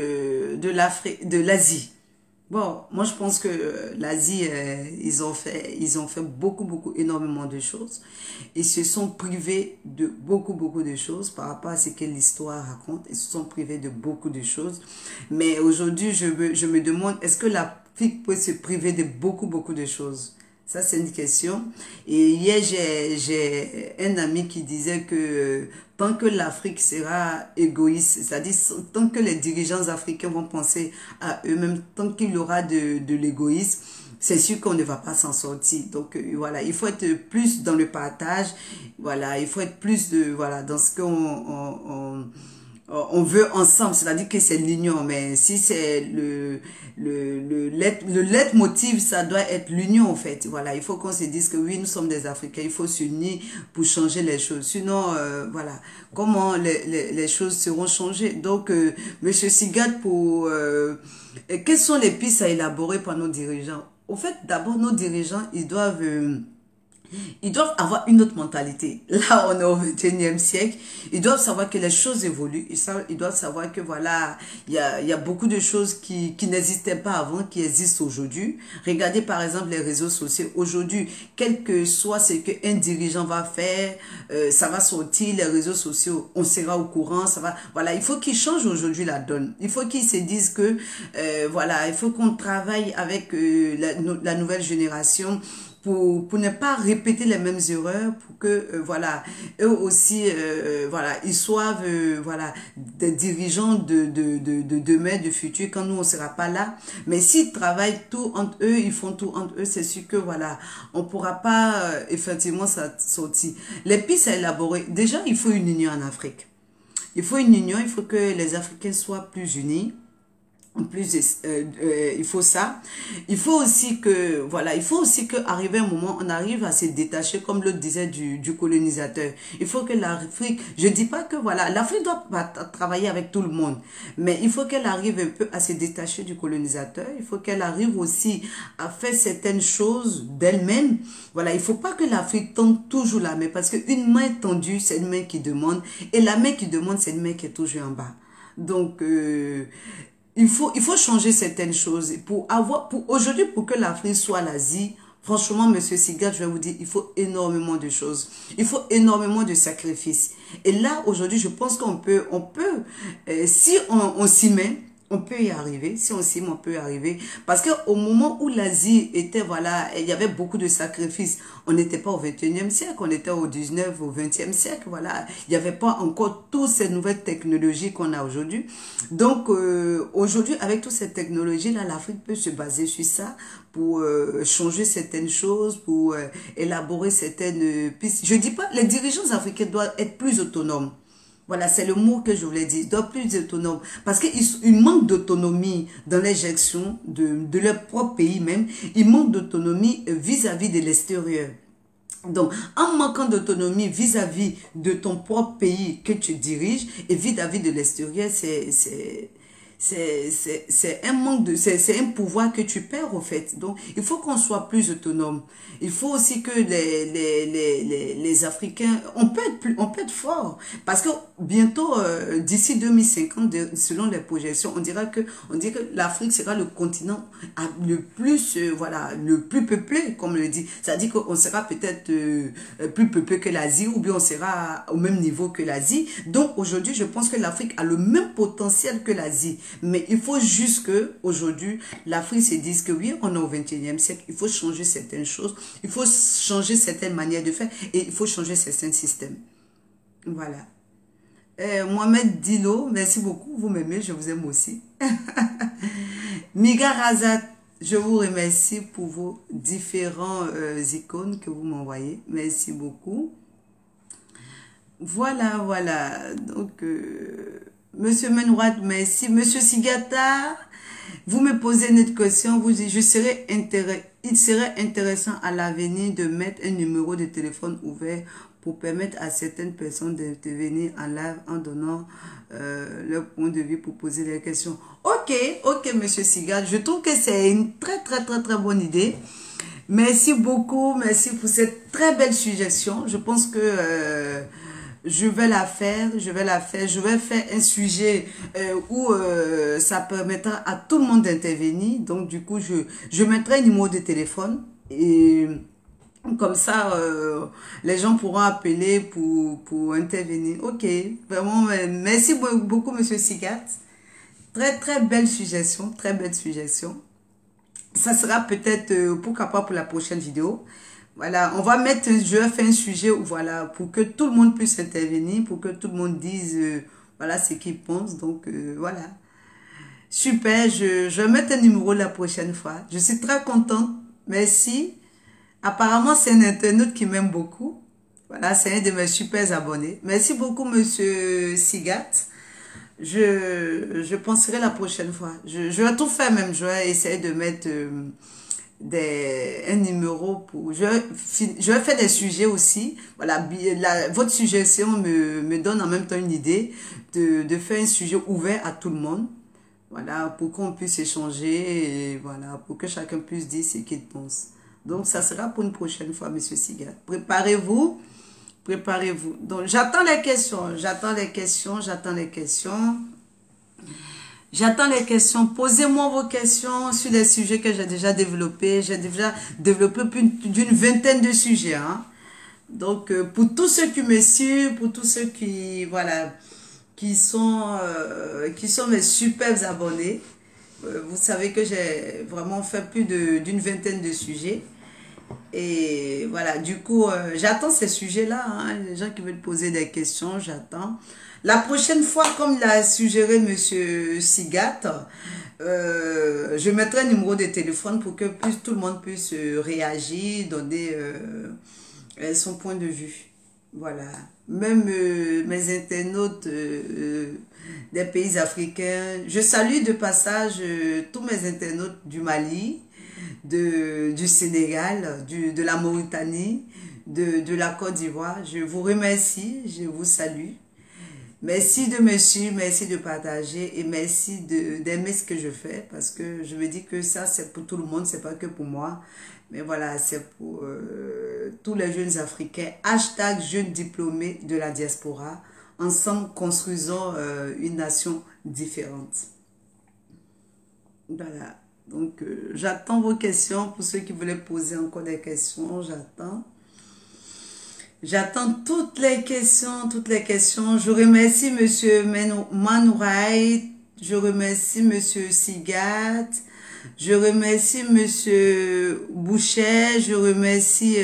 [SPEAKER 1] de l'Asie. Bon, moi je pense que l'Asie, ils ont fait beaucoup, énormément de choses. Ils se sont privés de beaucoup de choses par rapport à ce que l'histoire raconte. Ils se sont privés de beaucoup de choses. Mais aujourd'hui, je me demande, est-ce que l'Afrique peut se priver de beaucoup de choses? Ça, c'est une question. Et hier, j'ai un ami qui disait que tant que l'Afrique sera égoïste, c'est-à-dire tant que les dirigeants africains vont penser à eux-mêmes, tant qu'il y aura de l'égoïsme, c'est sûr qu'on ne va pas s'en sortir. Donc, voilà, il faut être plus dans le partage. Voilà, il faut être plus dans ce qu'on on veut ensemble, c'est-à-dire que c'est l'union, mais si c'est le leitmotiv, ça doit être l'union en fait. Voilà, il faut qu'on se dise que oui, nous sommes des Africains, il faut s'unir pour changer les choses. Sinon, voilà, comment les choses seront changées. Donc, Monsieur Sigat, quelles sont les pistes à élaborer par nos dirigeants? Au fait, d'abord, nos dirigeants, ils doivent avoir une autre mentalité. Là, on est au 21e siècle. Ils doivent savoir que les choses évoluent. Ils doivent savoir que voilà, il y a beaucoup de choses qui n'existaient pas avant, qui existent aujourd'hui. Regardez par exemple les réseaux sociaux. Aujourd'hui, quel que soit ce qu'un dirigeant va faire, ça va sortir, les réseaux sociaux, on sera au courant, ça va. Voilà, il faut qu'ils changent aujourd'hui la donne. Il faut qu'ils se disent que, voilà, il faut qu'on travaille avec la nouvelle génération, pour ne pas répéter les mêmes erreurs, pour que, voilà, eux aussi, voilà, ils soient, voilà, des dirigeants de demain, du futur, quand nous, on sera pas là. Mais s'ils travaillent tout entre eux, ils font tout entre eux, c'est sûr que, voilà, on pourra pas, effectivement, sortir. Les pistes à élaborer, déjà, il faut une union en Afrique. Il faut une union, il faut que les Africains soient plus unis. En plus, il faut ça. Il faut aussi que, voilà, il faut aussi qu'arriver un moment, on arrive à se détacher, comme le disait du colonisateur. Il faut que l'Afrique, je dis pas que, voilà, l'Afrique doit travailler avec tout le monde, mais il faut qu'elle arrive un peu à se détacher du colonisateur. Il faut qu'elle arrive aussi à faire certaines choses d'elle-même. Voilà, il faut pas que l'Afrique tende toujours la main, parce qu'une main tendue, c'est une main qui demande, et la main qui demande, c'est une main qui est toujours en bas. Donc, il faut changer certaines choses pour aujourd'hui, pour que l'Afrique soit l'Asie. Franchement, Monsieur Sigat, je vais vous dire, il faut énormément de choses. Il faut énormément de sacrifices. Et là, aujourd'hui, je pense qu'on peut, si on s'y met, on peut y arriver. Si on s'y met, on peut y arriver. Parce qu'au moment où l'Asie était, voilà, il y avait beaucoup de sacrifices. On n'était pas au 21e siècle, on était au 19, au 20e siècle, voilà. Il n'y avait pas encore toutes ces nouvelles technologies qu'on a aujourd'hui. Donc, aujourd'hui, avec toutes ces technologies-là, l'Afrique peut se baser sur ça pour changer certaines choses, pour élaborer certaines pistes. Je dis pas, les dirigeants africains doivent être plus autonomes. Voilà, c'est le mot que je voulais dire, doivent plus autonomes. Parce qu'ils manquent d'autonomie dans les gestions de leur propre pays même. Ils manquent d'autonomie vis-à-vis de l'extérieur. Donc, en manquant d'autonomie vis-à-vis de ton propre pays que tu diriges et vis-à-vis de l'extérieur, c'est un manque de, c'est un pouvoir que tu perds au fait. Donc, il faut qu'on soit plus autonome. Il faut aussi que les Africains, on peut être fort. Parce que bientôt, d'ici 2050, selon les projections, on dit que l'Afrique sera le continent le plus, voilà, le plus peuplé, comme on le dit. C'est-à-dire qu'on sera peut-être plus peuplé que l'Asie, ou bien on sera au même niveau que l'Asie. Donc, aujourd'hui, je pense que l'Afrique a le même potentiel que l'Asie. Mais il faut juste que aujourd'hui l'Afrique se dise que oui, on est au 21e siècle, il faut changer certaines choses, il faut changer certaines manières de faire et il faut changer certains systèmes. Voilà. Mohamed Dilo, merci beaucoup, vous m'aimez, je vous aime aussi. Miga Razat, je vous remercie pour vos différents icônes que vous m'envoyez. Merci beaucoup. Voilà, voilà. Donc, Monsieur Menouad, merci. Monsieur Sigata, vous me posez une autre question. Vous dites, il serait intéressant à l'avenir de mettre un numéro de téléphone ouvert pour permettre à certaines personnes d'intervenir en live en donnant leur point de vue pour poser des questions. Ok, Monsieur Sigata, je trouve que c'est une très bonne idée. Merci beaucoup, merci pour cette très belle suggestion. Je pense que je vais la faire, je vais faire un sujet où ça permettra à tout le monde d'intervenir. Donc, du coup, je mettrai un numéro de téléphone et comme ça, les gens pourront appeler pour intervenir. Ok, vraiment, merci beaucoup, Monsieur Sigat. Très belle suggestion, très belle suggestion. Ça sera peut-être, pourquoi pas pour la prochaine vidéo. Voilà, on va mettre, je vais faire un sujet où, voilà, pour que tout le monde puisse intervenir, pour que tout le monde dise, voilà, ce qu'il pense. Donc, voilà. Super, je vais mettre un numéro la prochaine fois. Je suis très contente. Merci. Apparemment, c'est un internaute qui m'aime beaucoup. Voilà, c'est un de mes super abonnés. Merci beaucoup, Monsieur Sigat. je penserai la prochaine fois. Je vais tout faire même. Je vais essayer de mettre un numéro pour... Je vais faire des sujets aussi. Voilà, votre suggestion me donne en même temps une idée de faire un sujet ouvert à tout le monde. Voilà, pour qu'on puisse échanger et voilà, pour que chacun puisse dire ce qu'il pense. Donc, ça sera pour une prochaine fois, Monsieur Sigat. Préparez-vous. Préparez-vous. Donc, j'attends les questions. J'attends les questions. J'attends les questions. J'attends les questions. Posez-moi vos questions sur les sujets que j'ai déjà développés. J'ai déjà développé plus d'une vingtaine de sujets. Hein. Donc, pour tous ceux qui me suivent, pour tous ceux qui, voilà, qui sont mes superbes abonnés, vous savez que j'ai vraiment fait plus d'une vingtaine de sujets. Et voilà, du coup, j'attends ces sujets-là. Hein, les gens qui veulent poser des questions, j'attends. La prochaine fois, comme l'a suggéré Monsieur Sigat, je mettrai un numéro de téléphone pour que tout le monde puisse réagir, donner son point de vue. Voilà. Même mes internautes des pays africains. Je salue de passage tous mes internautes du Mali, du Sénégal, de la Mauritanie, de la Côte d'Ivoire. Je vous remercie, je vous salue. Merci de me suivre, merci de partager et merci d'aimer ce que je fais parce que je me dis que ça c'est pour tout le monde, c'est pas que pour moi. Mais voilà, c'est pour tous les jeunes Africains. Hashtag jeunes diplômés de la diaspora. Ensemble, construisons une nation différente. Voilà. Donc, j'attends vos questions. Pour ceux qui voulaient poser encore des questions, j'attends. J'attends toutes les questions, toutes les questions. Je remercie Monsieur Manouraï. Je remercie Monsieur Sigat. Je remercie Monsieur Boucher. Je remercie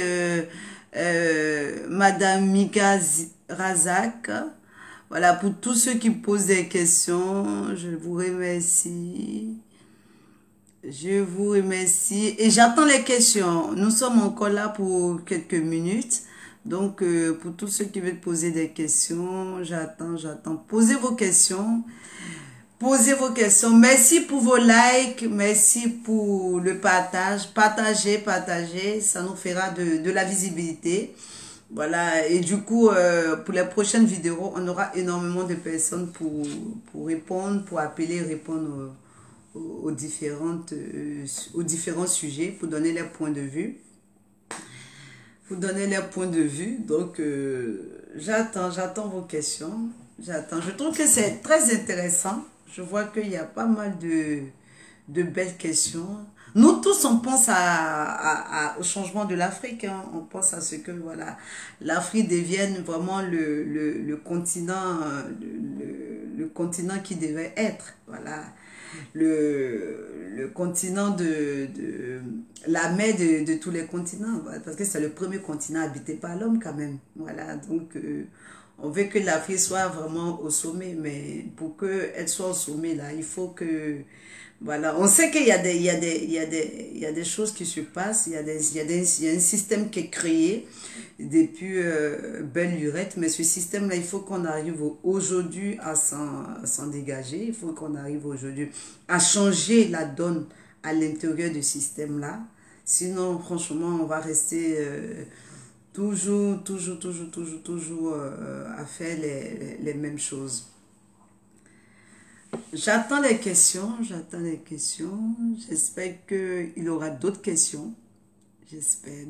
[SPEAKER 1] Madame Mika Razak. Voilà, pour tous ceux qui posent des questions, je vous remercie. Je vous remercie. Et j'attends les questions. Nous sommes encore là pour quelques minutes. Donc, pour tous ceux qui veulent poser des questions, j'attends. Posez vos questions. Posez vos questions. Merci pour vos likes. Merci pour le partage. Partagez. Ça nous fera de la visibilité. Voilà. Et du coup, pour les prochaines vidéos, on aura énormément de personnes pour répondre, pour appeler, répondre aux différents sujets, pour donner leurs points de vue. Donc, j'attends vos questions. Je trouve que c'est très intéressant. Je vois qu'il y a pas mal de belles questions. Nous tous, on pense au changement de l'Afrique. Hein. On pense à ce que voilà, l'Afrique devienne vraiment le continent, le continent qui devait être. Voilà. Le continent la mère de tous les continents, parce que c'est le premier continent habité par l'homme quand même. Voilà, donc on veut que l'Afrique soit vraiment au sommet, mais pour qu'elle soit au sommet, là, il faut que... Voilà, on sait qu'il y a des choses qui se passent, il y a un système qui est créé depuis belle lurette, mais ce système-là, il faut qu'on arrive aujourd'hui à s'en dégager, il faut qu'on arrive aujourd'hui à changer la donne à l'intérieur du système-là, sinon, franchement, on va rester toujours à faire les mêmes choses. J'attends les questions. J'espère qu'il y aura d'autres questions. J'espère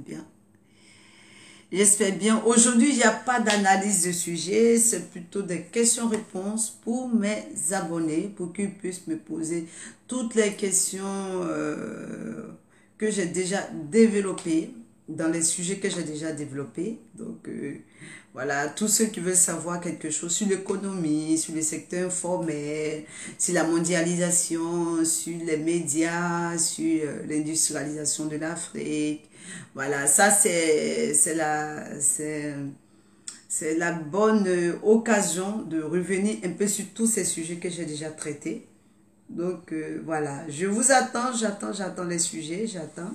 [SPEAKER 1] bien. Aujourd'hui, il n'y a pas d'analyse de sujet. C'est plutôt des questions-réponses pour mes abonnés, pour qu'ils puissent me poser toutes les questions que j'ai déjà développées, dans les sujets que j'ai déjà développés. Donc, voilà, tous ceux qui veulent savoir quelque chose sur l'économie, sur le secteur informel, sur la mondialisation, sur les médias, sur l'industrialisation de l'Afrique. Voilà, ça c'est la bonne occasion de revenir un peu sur tous ces sujets que j'ai déjà traités. Donc, voilà, je vous attends, j'attends les sujets, j'attends.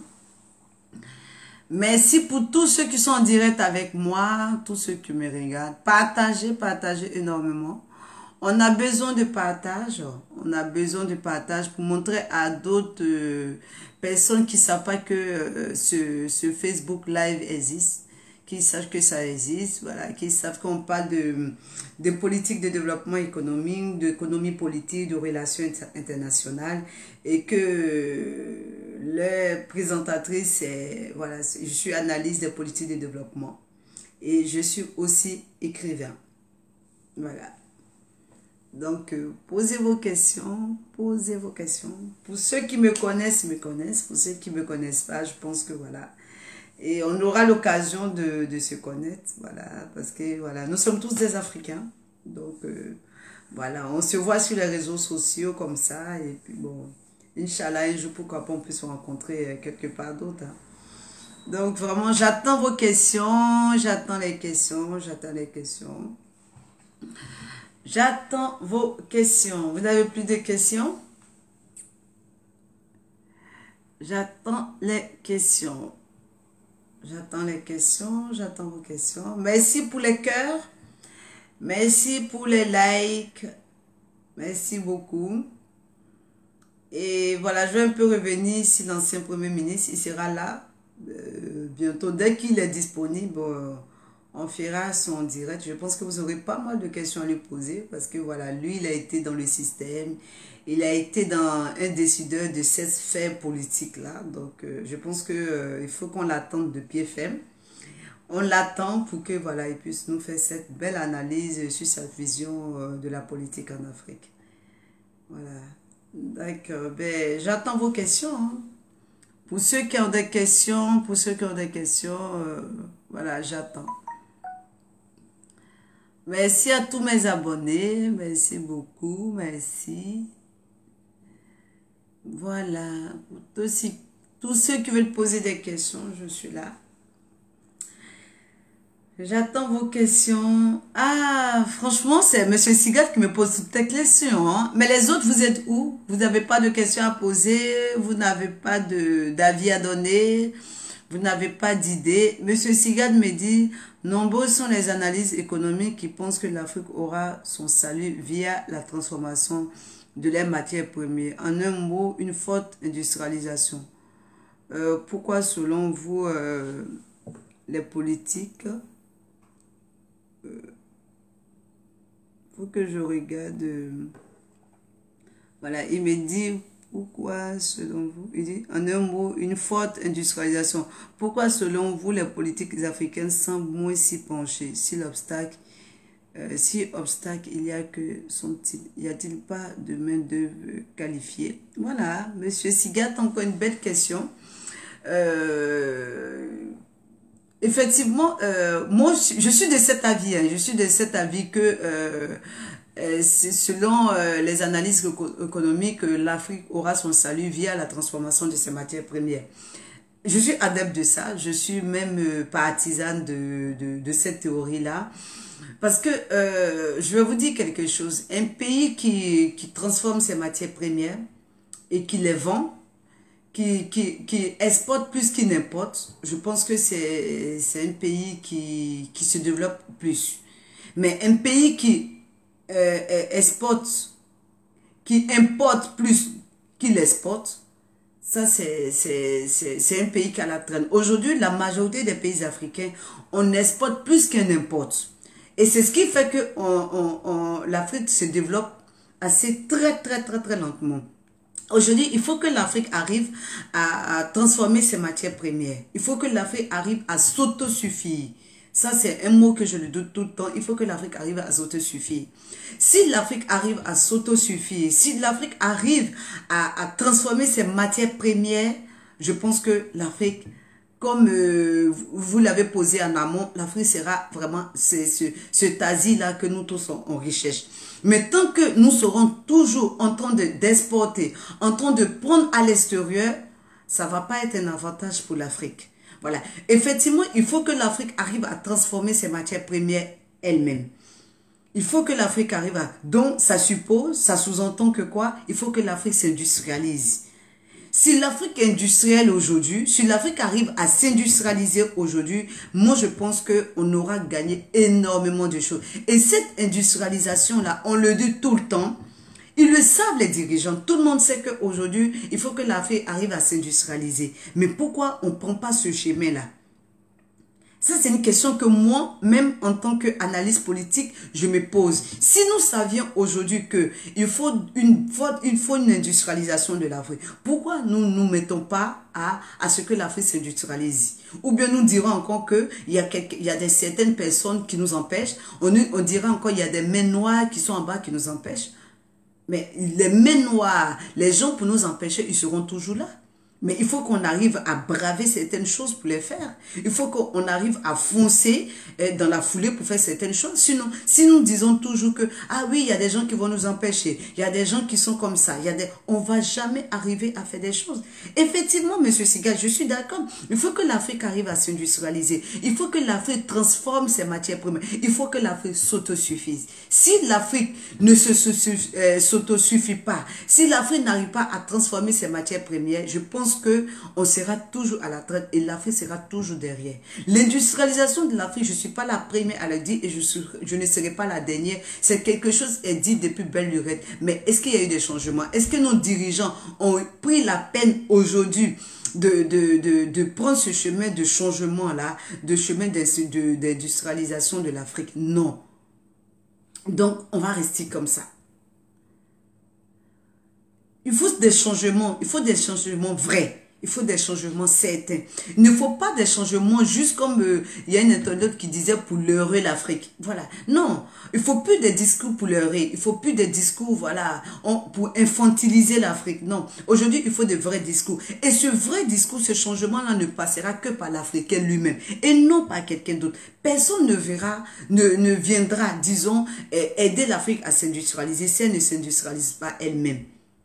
[SPEAKER 1] Merci pour tous ceux qui sont en direct avec moi, tous ceux qui me regardent. Partagez énormément. on a besoin de partage. On a besoin de partage pour montrer à d'autres personnes qui ne savent pas que ce Facebook Live existe, qui sachent que ça existe, voilà, qui savent qu'on parle de politique de développement économique, d'économie politique, de relations internationales, et que la présentatrice, voilà, je suis analyste des politiques de développement et je suis aussi écrivain. Voilà. Donc, posez vos questions, posez vos questions. Pour ceux qui me connaissent, me connaissent. Pour ceux qui ne me connaissent pas, je pense que voilà. Et on aura l'occasion de se connaître, voilà, parce que voilà, nous sommes tous des Africains, donc voilà, on se voit sur les réseaux sociaux comme ça, et puis bon, Inch'Allah, un jour, pourquoi pas, on peut se rencontrer quelque part d'autre. Hein. Donc vraiment, j'attends vos questions, j'attends les questions, j'attends les questions. J'attends vos questions. Vous n'avez plus de questions? J'attends les questions. J'attends les questions, j'attends vos questions. Merci pour les cœurs. Merci pour les likes. Merci beaucoup. Et voilà, je vais un peu revenir si l'ancien Premier ministre, il sera là bientôt. Dès qu'il est disponible, on fera son direct. Je pense que vous aurez pas mal de questions à lui poser parce que voilà, lui, il a été dans le système. Il a été dans un décideur de cette sphère politique-là. Donc, je pense qu'il faut qu'on l'attende de pied ferme. On l'attend pour que voilà, il puisse nous faire cette belle analyse sur sa vision de la politique en Afrique. Voilà. D'accord. Ben, j'attends vos questions. Hein. Pour ceux qui ont des questions, voilà, j'attends. Merci à tous mes abonnés. Merci beaucoup. Merci. Voilà, tous ceux qui veulent poser des questions, je suis là. J'attends vos questions. Ah, franchement, c'est M. Sigat qui me pose toutes les questions. Hein. Mais les autres, vous êtes où? Vous n'avez pas de questions à poser, vous n'avez pas d'avis à donner, vous n'avez pas d'idées. M. Sigat me dit, nombreux sont les analyses économiques qui pensent que l'Afrique aura son salut via la transformation de leurs matières premières. En un mot, une forte industrialisation. Pourquoi, selon vous, les politiques... faut que je regarde... voilà, il me dit, pourquoi, selon vous... Il dit, en un mot, une forte industrialisation. Pourquoi, selon vous, les politiques africaines semblent moins s'y pencher si l'obstacle... si obstacle il y a que y a-t-il pas de main d'œuvre qualifiée? Voilà, Monsieur Sigat, encore une belle question. Effectivement, moi je suis de cet avis, hein, je suis de cet avis que selon les analyses économiques, l'Afrique aura son salut via la transformation de ses matières premières. Je suis adepte de ça, je suis même partisane de cette théorie-là. Parce que je vais vous dire quelque chose. Un pays qui transforme ses matières premières et qui les vend, qui exporte plus qu'il n'importe, je pense que c'est un pays qui se développe plus. Mais un pays qui exporte, qui importe plus qu'il exporte, ça c'est un pays qui a la traîne. Aujourd'hui, la majorité des pays africains, on exporte plus qu'on importe. Et c'est ce qui fait que l'Afrique se développe assez très lentement. Aujourd'hui, il faut que l'Afrique arrive à transformer ses matières premières. Il faut que l'Afrique arrive à s'autosuffire. Ça, c'est un mot que je le doute tout le temps. Il faut que l'Afrique arrive à s'autosuffire. Si l'Afrique arrive à s'autosuffire, si l'Afrique arrive à transformer ses matières premières, je pense que l'Afrique... Comme vous l'avez posé en amont, l'Afrique sera vraiment cet Asie-là que nous tous on recherche. Mais tant que nous serons toujours en train d'exporter, en train de prendre à l'extérieur, ça ne va pas être un avantage pour l'Afrique. Voilà. Effectivement, il faut que l'Afrique arrive à transformer ses matières premières elle-même. Il faut que l'Afrique arrive à... Donc, ça suppose, ça sous-entend que quoi? Il faut que l'Afrique s'industrialise. Si l'Afrique est industrielle aujourd'hui, si l'Afrique arrive à s'industrialiser aujourd'hui, moi je pense qu'on aura gagné énormément de choses. Et cette industrialisation-là, on le dit tout le temps, ils le savent les dirigeants, tout le monde sait qu'aujourd'hui, il faut que l'Afrique arrive à s'industrialiser. Mais pourquoi on ne prend pas ce chemin-là? Ça, c'est une question que moi, même en tant qu'analyste politique, je me pose. Si nous savions aujourd'hui qu'il faut une industrialisation de l'Afrique, pourquoi nous ne nous mettons pas à ce que l'Afrique s'industrialise? Ou bien nous dirons encore qu'il y a certaines personnes qui nous empêchent. On dirait encore qu'il y a des mains noires qui sont en bas qui nous empêchent. Mais les mains noires, les gens pour nous empêcher, ils seront toujours là. Mais il faut qu'on arrive à braver certaines choses pour les faire. Il faut qu'on arrive à foncer dans la foulée pour faire certaines choses. Sinon, si nous disons toujours que, ah oui, il y a des gens qui vont nous empêcher, il y a des gens qui sont comme ça, on va jamais arriver à faire des choses. Effectivement, Monsieur Siga, je suis d'accord. Il faut que l'Afrique arrive à s'industrialiser. Il faut que l'Afrique transforme ses matières premières. Il faut que l'Afrique s'autosuffise. Si l'Afrique ne s'autosuffit pas, si l'Afrique n'arrive pas à transformer ses matières premières, je pense qu'on sera toujours à la traite et l'Afrique sera toujours derrière. L'industrialisation de l'Afrique, je ne suis pas la première à le dire et je ne serai pas la dernière. C'est quelque chose qui est dit depuis belle lurette. Mais est-ce qu'il y a eu des changements? Est-ce que nos dirigeants ont pris la peine aujourd'hui de prendre ce chemin de changement-là, de chemin d'industrialisation de l'Afrique? Non. Donc, on va rester comme ça. Il faut des changements vrais. Il faut des changements certains. Il ne faut pas des changements juste comme il y a une internaute qui disait pour leurrer l'Afrique. Voilà. Non, il ne faut plus des discours pour leurrer. Il ne faut plus des discours voilà, pour infantiliser l'Afrique. Non, aujourd'hui, il faut des vrais discours. Et ce vrai discours, ce changement-là ne passera que par l'Africain lui-même et non par quelqu'un d'autre. Personne ne viendra, disons, aider l'Afrique à s'industrialiser si elle ne s'industrialise pas elle-même.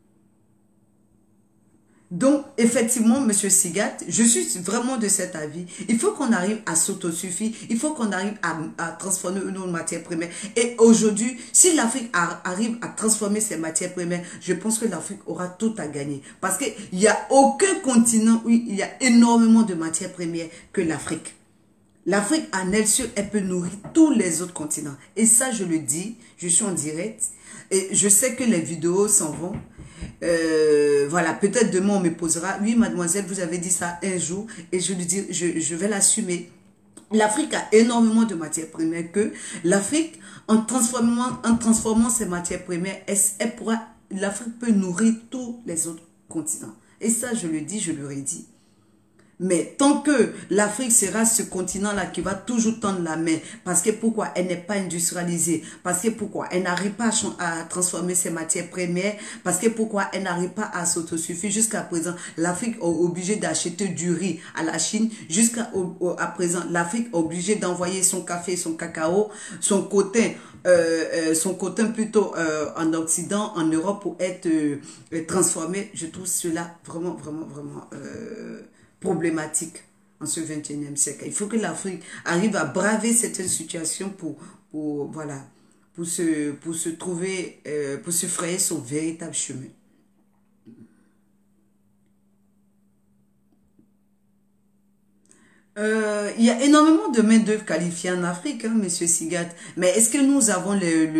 [SPEAKER 1] Donc, effectivement, Monsieur Sigat, je suis vraiment de cet avis. Il faut qu'on arrive à s'autosuffire. Il faut qu'on arrive à transformer nos matières premières. Et aujourd'hui, si l'Afrique arrive à transformer ses matières premières, je pense que l'Afrique aura tout à gagner. Parce qu'il n'y a aucun continent où il y a énormément de matières premières que l'Afrique. L'Afrique, en elle seule, elle peut nourrir tous les autres continents. Et ça, je le dis, je suis en direct. Et je sais que les vidéos s'en vont. Voilà, peut-être demain on me posera, oui mademoiselle, vous avez dit ça un jour, et je lui dis, je vais l'assumer. L'Afrique a énormément de matières premières que l'Afrique, en transformant ces matières premières, l'Afrique peut nourrir tous les autres continents. Et ça, je le dis, je le redis. Mais tant que l'Afrique sera ce continent-là qui va toujours tendre la main, parce que pourquoi elle n'est pas industrialisée, parce que pourquoi elle n'arrive pas à transformer ses matières premières, parce que pourquoi elle n'arrive pas à s'autosuffire. Jusqu'à présent, l'Afrique est obligée d'acheter du riz à la Chine. Jusqu'à présent, l'Afrique est obligée d'envoyer son café, son cacao, son coton plutôt en Occident, en Europe pour être transformé. Je trouve cela vraiment problématique en ce 21e siècle. Il faut que l'Afrique arrive à braver certaines situations pour se trouver, pour se frayer son véritable chemin. Il y a énormément de main-d'œuvre qualifiée en Afrique, hein, Monsieur Sigat. Mais est-ce que nous avons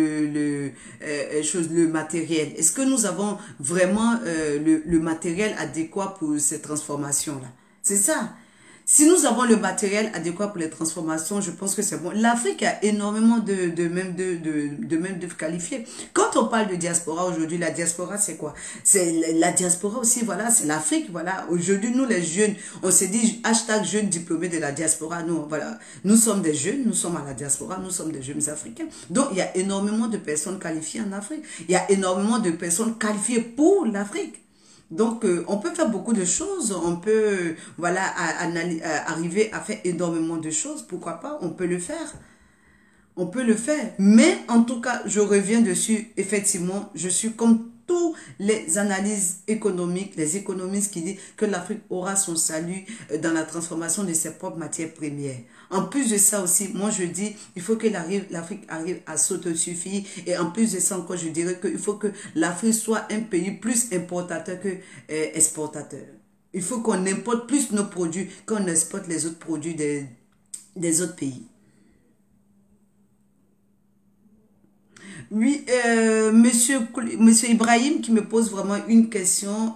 [SPEAKER 1] le matériel? Est-ce que nous avons vraiment le matériel adéquat pour ces transformations-là? C'est ça. Si nous avons le matériel adéquat pour les transformations, je pense que c'est bon. L'Afrique a énormément de main-d'œuvre qualifiée. Quand on parle de diaspora aujourd'hui, la diaspora, c'est quoi? C'est la diaspora aussi, voilà, c'est l'Afrique, voilà. Aujourd'hui, nous les jeunes, on s'est dit hashtag jeunes diplômés de la diaspora. Nous, voilà, nous sommes des jeunes, nous sommes à la diaspora, nous sommes des jeunes africains. Donc, il y a énormément de personnes qualifiées en Afrique. Il y a énormément de personnes qualifiées pour l'Afrique. Donc, on peut faire beaucoup de choses, on peut, voilà, arriver à faire énormément de choses, pourquoi pas, on peut le faire. On peut le faire, mais en tout cas, je reviens dessus, effectivement, je suis comme toutes les analyses économiques, les économistes qui disent que l'Afrique aura son salut dans la transformation de ses propres matières premières. En plus de ça aussi, moi je dis, il faut que l'Afrique arrive à s'autosuffire. Et en plus de ça encore, je dirais qu'il faut que l'Afrique soit un pays plus importateur que exportateur. Il faut qu'on importe plus nos produits qu'on exporte les autres produits des autres pays. Oui, monsieur Ibrahim qui me pose vraiment une question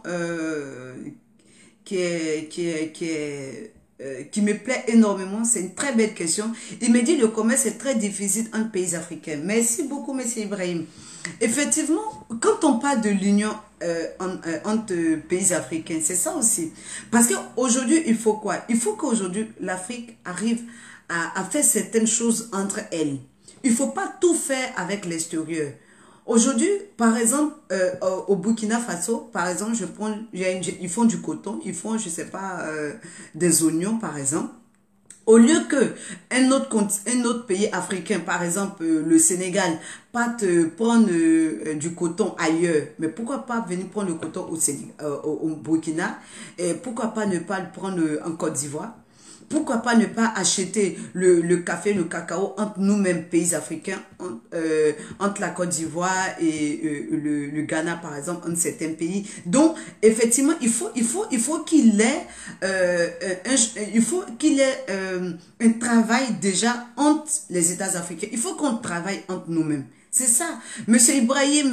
[SPEAKER 1] qui me plaît énormément. C'est une très belle question. Il me dit le commerce est très difficile entre pays africains. Merci beaucoup, monsieur Ibrahim. Effectivement, quand on parle de l'union entre pays africains, c'est ça aussi. Parce qu'aujourd'hui, il faut quoi? Il faut qu'aujourd'hui, l'Afrique arrive à faire certaines choses entre elles. Il ne faut pas tout faire avec l'extérieur. Aujourd'hui, par exemple, au Burkina Faso, par exemple, ils font du coton, ils font, je sais pas, des oignons, par exemple. Au lieu que un autre pays africain, par exemple le Sénégal, parte prendre du coton ailleurs, mais pourquoi pas venir prendre le coton au Burkina, et pourquoi pas ne pas le prendre en Côte d'Ivoire? Pourquoi pas ne pas acheter le café, le cacao entre nous-mêmes, pays africains, entre la Côte d'Ivoire et le Ghana, par exemple, entre certains pays. Donc, effectivement, il faut qu'il ait, un travail déjà entre les États africains. Il faut qu'on travaille entre nous-mêmes. C'est ça. Monsieur Ibrahim,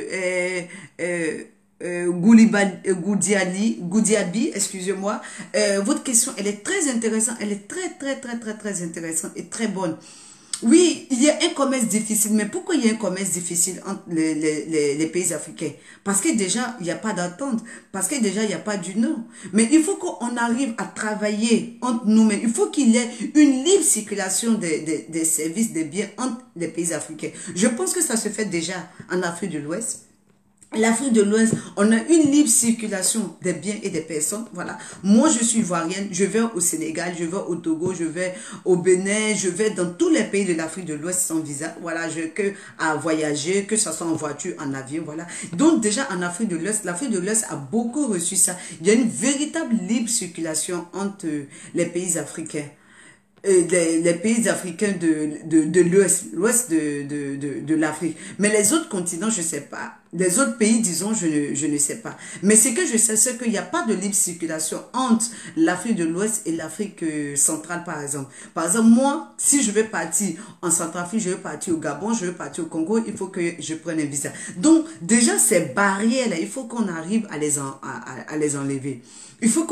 [SPEAKER 1] Goudiabi, excusez-moi. Votre question, elle est très intéressante. Elle est très intéressante et très bonne. Oui, il y a un commerce difficile. Mais pourquoi il y a un commerce difficile entre les pays africains? Parce que déjà, il n'y a pas d'entente. Parce que déjà, il n'y a pas d'union. Mais il faut qu'on arrive à travailler entre nous-mêmes. Il faut qu'il y ait une libre circulation des services, des biens entre les pays africains. Je pense que ça se fait déjà en Afrique de l'Ouest. L'Afrique de l'Ouest, on a une libre circulation des biens et des personnes. Voilà. Moi, je suis ivoirienne. Je vais au Sénégal, je vais au Togo, je vais au Bénin, je vais dans tous les pays de l'Afrique de l'Ouest sans visa. Voilà, je que à voyager, que ce soit en voiture, en avion, voilà. Donc, déjà, en Afrique de l'Ouest, l'Afrique de l'Ouest a beaucoup reçu ça. Il y a une véritable libre circulation entre les pays africains. Les pays africains de l'Ouest de l'Afrique. Mais les autres continents, je ne sais pas. Les autres pays, disons, je ne sais pas. Mais ce que je sais, c'est qu'il n'y a pas de libre circulation entre l'Afrique de l'Ouest et l'Afrique centrale, par exemple. Par exemple, moi, si je veux partir en Centrafrique, je veux partir au Gabon, je veux partir au Congo, il faut que je prenne un visa. Donc, déjà, ces barrières-là, il faut qu'on arrive à les enlever. Il faut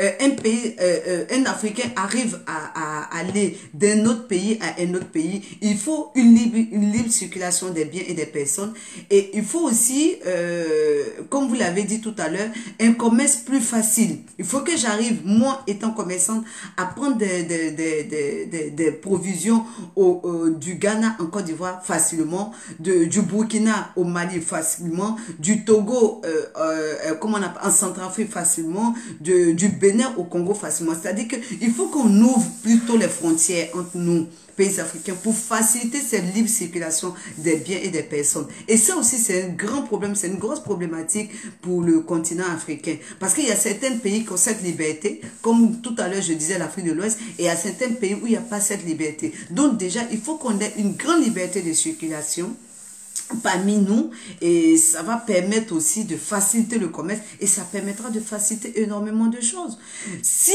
[SPEAKER 1] qu'un Africain arrive à aller d'un autre pays à un autre pays. Il faut une libre circulation des biens et des personnes. Et il faut aussi, comme vous l'avez dit tout à l'heure, un commerce plus facile. Il faut que j'arrive, moi étant commerçante, à prendre des provisions du Ghana en Côte d'Ivoire facilement, du Burkina au Mali facilement, du Togo en Centrafrique facilement, du Bénin au Congo facilement. C'est-à-dire qu'il faut qu'on ouvre plutôt les frontières entre nous, pays africains, pour faciliter cette libre circulation des biens et des personnes. Et ça aussi, c'est un grand problème, c'est une grosse problématique pour le continent africain. Parce qu'il y a certains pays qui ont cette liberté, comme tout à l'heure je disais l'Afrique de l'Ouest, et il y a certains pays où il n'y a pas cette liberté. Donc déjà, il faut qu'on ait une grande liberté de circulation parmi nous, et ça va permettre aussi de faciliter le commerce, et ça permettra de faciliter énormément de choses. Si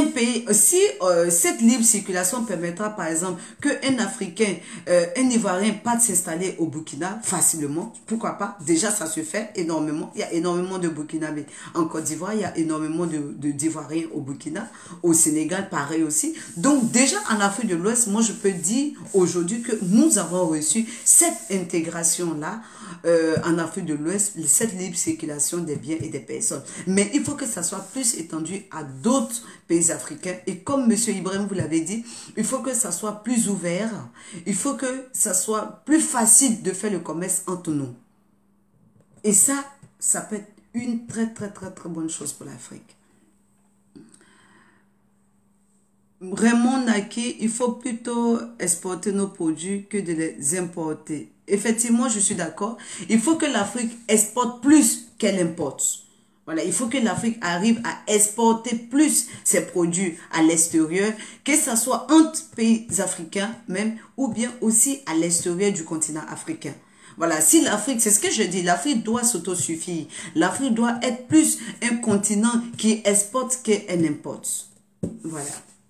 [SPEAKER 1] cette libre circulation permettra par exemple qu'un Africain, un Ivoirien parte s'installer au Burkina facilement, pourquoi pas? Déjà ça se fait énormément, il y a énormément de Burkinabés en Côte d'Ivoire, il y a énormément d'Ivoiriens au Burkina, au Sénégal pareil aussi. Donc déjà en Afrique de l'Ouest, moi je peux dire aujourd'hui que nous avons reçu cette intégration là en Afrique de l'Ouest, cette libre circulation des biens et des personnes. Mais il faut que ça soit plus étendu à d'autres pays africains. Et comme M. Ibrahim vous l'avez dit, il faut que ça soit plus ouvert. Il faut que ça soit plus facile de faire le commerce entre nous. Et ça peut être une très bonne chose pour l'Afrique. Raymond Naki, il faut plutôt exporter nos produits que de les importer. Effectivement, je suis d'accord. Il faut que l'Afrique exporte plus qu'elle importe. Voilà, il faut que l'Afrique arrive à exporter plus ses produits à l'extérieur, que ce soit entre pays africains même, ou bien aussi à l'extérieur du continent africain. Voilà, si l'Afrique, c'est ce que je dis, l'Afrique doit s'autosuffire. L'Afrique doit être plus un continent qui exporte qu'elle importe. Voilà.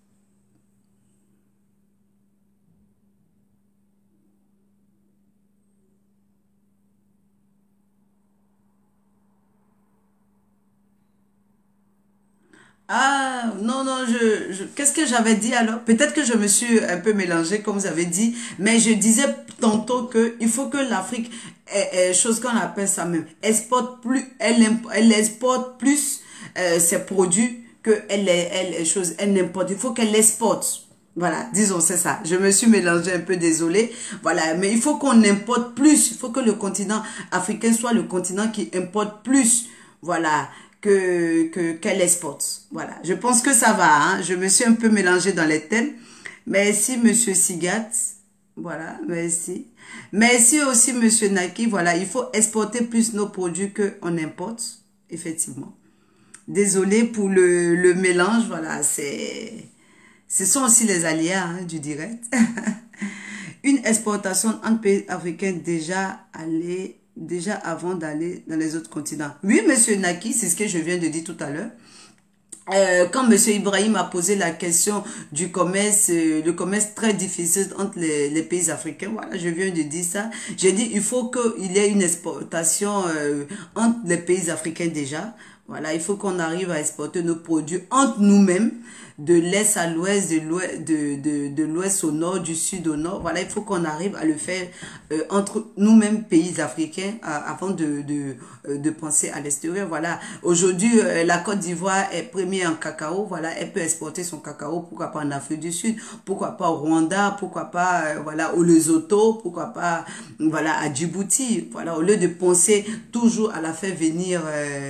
[SPEAKER 1] Ah, non, non, qu'est-ce que j'avais dit alors? Peut-être que je me suis un peu mélangée, comme vous avez dit, mais je disais tantôt que il faut que l'Afrique, chose qu'on appelle ça même, exporte plus, elle exporte plus ses produits que elle n'importe. Il faut qu'elle exporte. Voilà, disons, c'est ça. Je me suis mélangée un peu, désolée. Voilà, mais il faut qu'on importe plus. Il faut que le continent africain soit le continent qui importe plus. Voilà, qu'elle exporte. Voilà, je pense que ça va. Hein. Je me suis un peu mélangée dans les thèmes. Merci, Monsieur Sigat. Voilà, merci. Merci aussi, Monsieur Naki. Voilà, il faut exporter plus nos produits qu'on importe. Effectivement. Désolée pour le mélange. Voilà, ce sont aussi les aléas hein, du direct. Une exportation en pays africain déjà avant d'aller dans les autres continents. Oui, Monsieur Naki, c'est ce que je viens de dire tout à l'heure. Quand Monsieur Ibrahim a posé la question du commerce, le commerce très difficile entre les pays africains, voilà, je viens de dire ça. J'ai dit il faut qu'il y ait une exportation entre les pays africains déjà. Voilà, il faut qu'on arrive à exporter nos produits entre nous-mêmes, de l'est à l'ouest, de l'ouest au nord, du sud au nord. Voilà, il faut qu'on arrive à le faire entre nous-mêmes, pays africains, avant de penser à l'extérieur. Voilà, aujourd'hui, la Côte d'Ivoire est première en cacao. Voilà, elle peut exporter son cacao, pourquoi pas en Afrique du Sud, pourquoi pas au Rwanda, pourquoi pas voilà, au Lesotho, pourquoi pas voilà, à Djibouti. Voilà, au lieu de penser toujours à la faire venir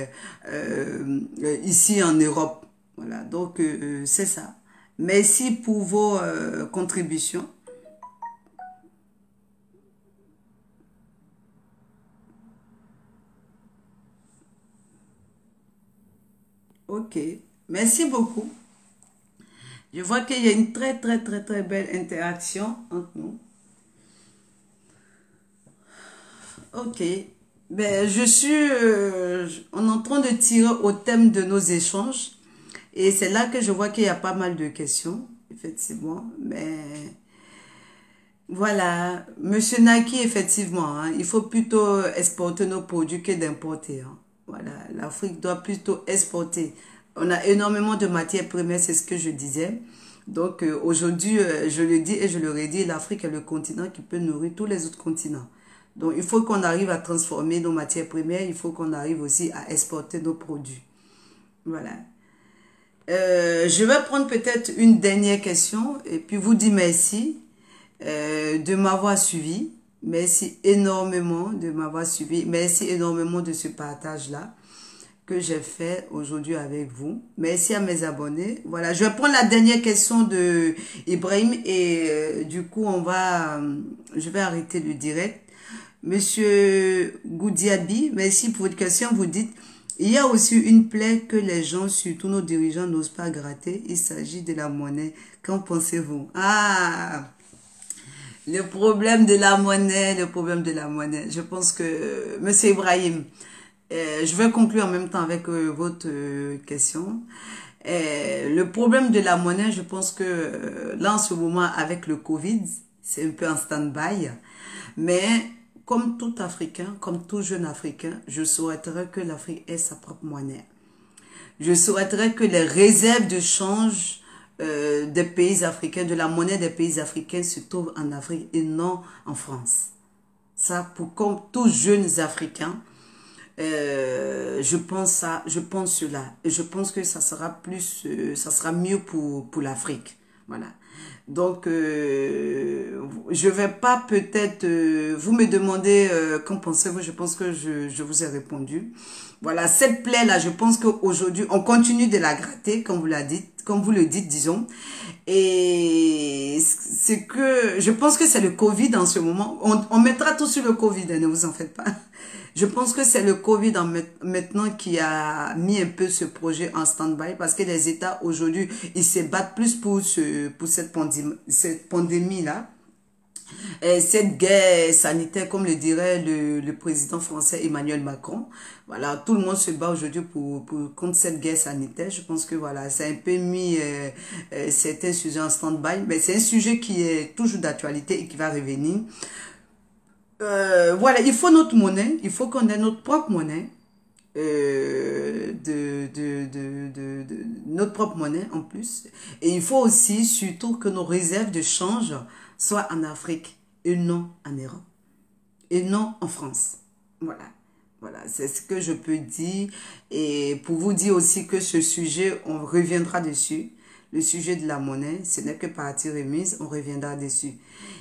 [SPEAKER 1] ici en Europe. Voilà, donc c'est ça. Merci pour vos contributions. Ok, merci beaucoup. Je vois qu'il y a une très très très très belle interaction entre nous. Ok, ben, je suis on est en train de tirer au thème de nos échanges et c'est là que je vois qu'il y a pas mal de questions, effectivement, mais voilà, Monsieur Naki, effectivement, hein, il faut plutôt exporter nos produits que d'importer. Hein. Voilà, l'Afrique doit plutôt exporter. On a énormément de matières premières, c'est ce que je disais. Donc aujourd'hui, je le dis et je le redis, l'Afrique est le continent qui peut nourrir tous les autres continents. Donc il faut qu'on arrive à transformer nos matières premières, il faut qu'on arrive aussi à exporter nos produits. Voilà. Je vais prendre peut-être une dernière question et puis vous dire merci de m'avoir suivi. Merci énormément de m'avoir suivi. Merci énormément de ce partage-là que j'ai fait aujourd'hui avec vous. Merci à mes abonnés. Voilà, je vais prendre la dernière question de Ibrahim et du coup, je vais arrêter le direct. Monsieur Goudiabi, merci pour votre question. Vous dites, il y a aussi une plaie que les gens, surtout nos dirigeants, n'osent pas gratter. Il s'agit de la monnaie. Qu'en pensez-vous? Ah, le problème de la monnaie, le problème de la monnaie. Je pense que, Monsieur Ibrahim, je vais conclure en même temps avec votre question. Le problème de la monnaie, je pense que là, en ce moment, avec le Covid, c'est un peu en stand-by. Mais comme tout Africain, comme tout jeune Africain, je souhaiterais que l'Afrique ait sa propre monnaie. Je souhaiterais que les réserves de change des pays africains, de la monnaie des pays africains se trouvent en Afrique et non en France. Ça, pour comme tous jeunes Africains, je pense cela. Et je pense que ça sera mieux pour l'Afrique. Voilà. Donc, je vais pas peut-être... vous me demandez qu'en pensez-vous, je pense que je vous ai répondu. Voilà, cette plaie-là, je pense qu'aujourd'hui, on continue de la gratter, comme vous le dites, disons. Et c'est que, je pense que c'est le Covid en ce moment. On mettra tout sur le Covid, hein, ne vous en faites pas. Je pense que c'est le Covid maintenant qui a mis un peu ce projet en stand-by parce que les États aujourd'hui, ils se battent plus pour cette pandémie-là. Cette guerre sanitaire, comme le dirait le président français Emmanuel Macron, voilà, tout le monde se bat aujourd'hui contre cette guerre sanitaire. Je pense que voilà, ça a un peu mis certains sujets en stand-by, mais c'est un sujet qui est toujours d'actualité et qui va revenir. Voilà, il faut notre monnaie, il faut qu'on ait notre propre monnaie. Notre propre monnaie en plus. Et il faut aussi, surtout, que nos réserves de change soient en Afrique et non en Europe. Et non en France. Voilà. Voilà, c'est ce que je peux dire. Et pour vous dire aussi que ce sujet, on reviendra dessus. Le sujet de la monnaie, ce n'est que partie remise, on reviendra dessus.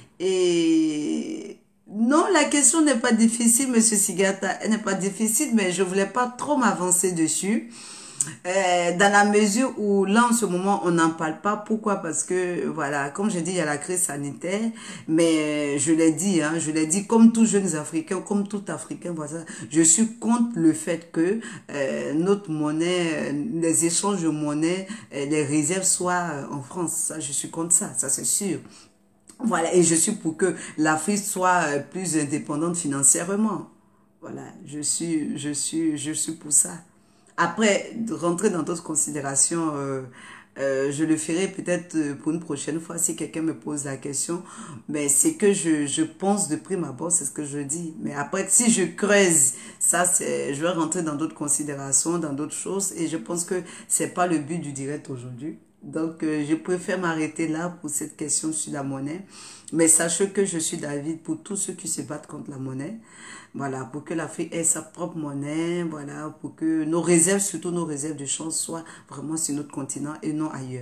[SPEAKER 1] Et non, la question n'est pas difficile, Monsieur Sigata. Elle n'est pas difficile, mais je voulais pas trop m'avancer dessus. Dans la mesure où là, en ce moment, on n'en parle pas. Pourquoi? Parce que, voilà, comme je dis, il y a la crise sanitaire. Mais je l'ai dit, hein, je l'ai dit, comme tous jeunes Africains, comme tout Africain, voilà, je suis contre le fait que notre monnaie, les échanges de monnaie, les réserves soient en France. Ça, je suis contre ça c'est sûr. Voilà, et je suis pour que l'Afrique soit plus indépendante financièrement. Voilà, je suis pour ça. Après, de rentrer dans d'autres considérations, je le ferai peut-être pour une prochaine fois si quelqu'un me pose la question. Mais c'est que je pense de prime abord, c'est ce que je dis. Mais après, si je creuse, ça, je vais rentrer dans d'autres considérations, dans d'autres choses. Et je pense que c'est pas le but du direct aujourd'hui. Donc, je préfère m'arrêter là pour cette question sur la monnaie. Mais sachez que je suis d'avis pour tous ceux qui se battent contre la monnaie. Voilà, pour que l'Afrique ait sa propre monnaie. Voilà, pour que nos réserves, surtout nos réserves de change, soient vraiment sur notre continent et non ailleurs.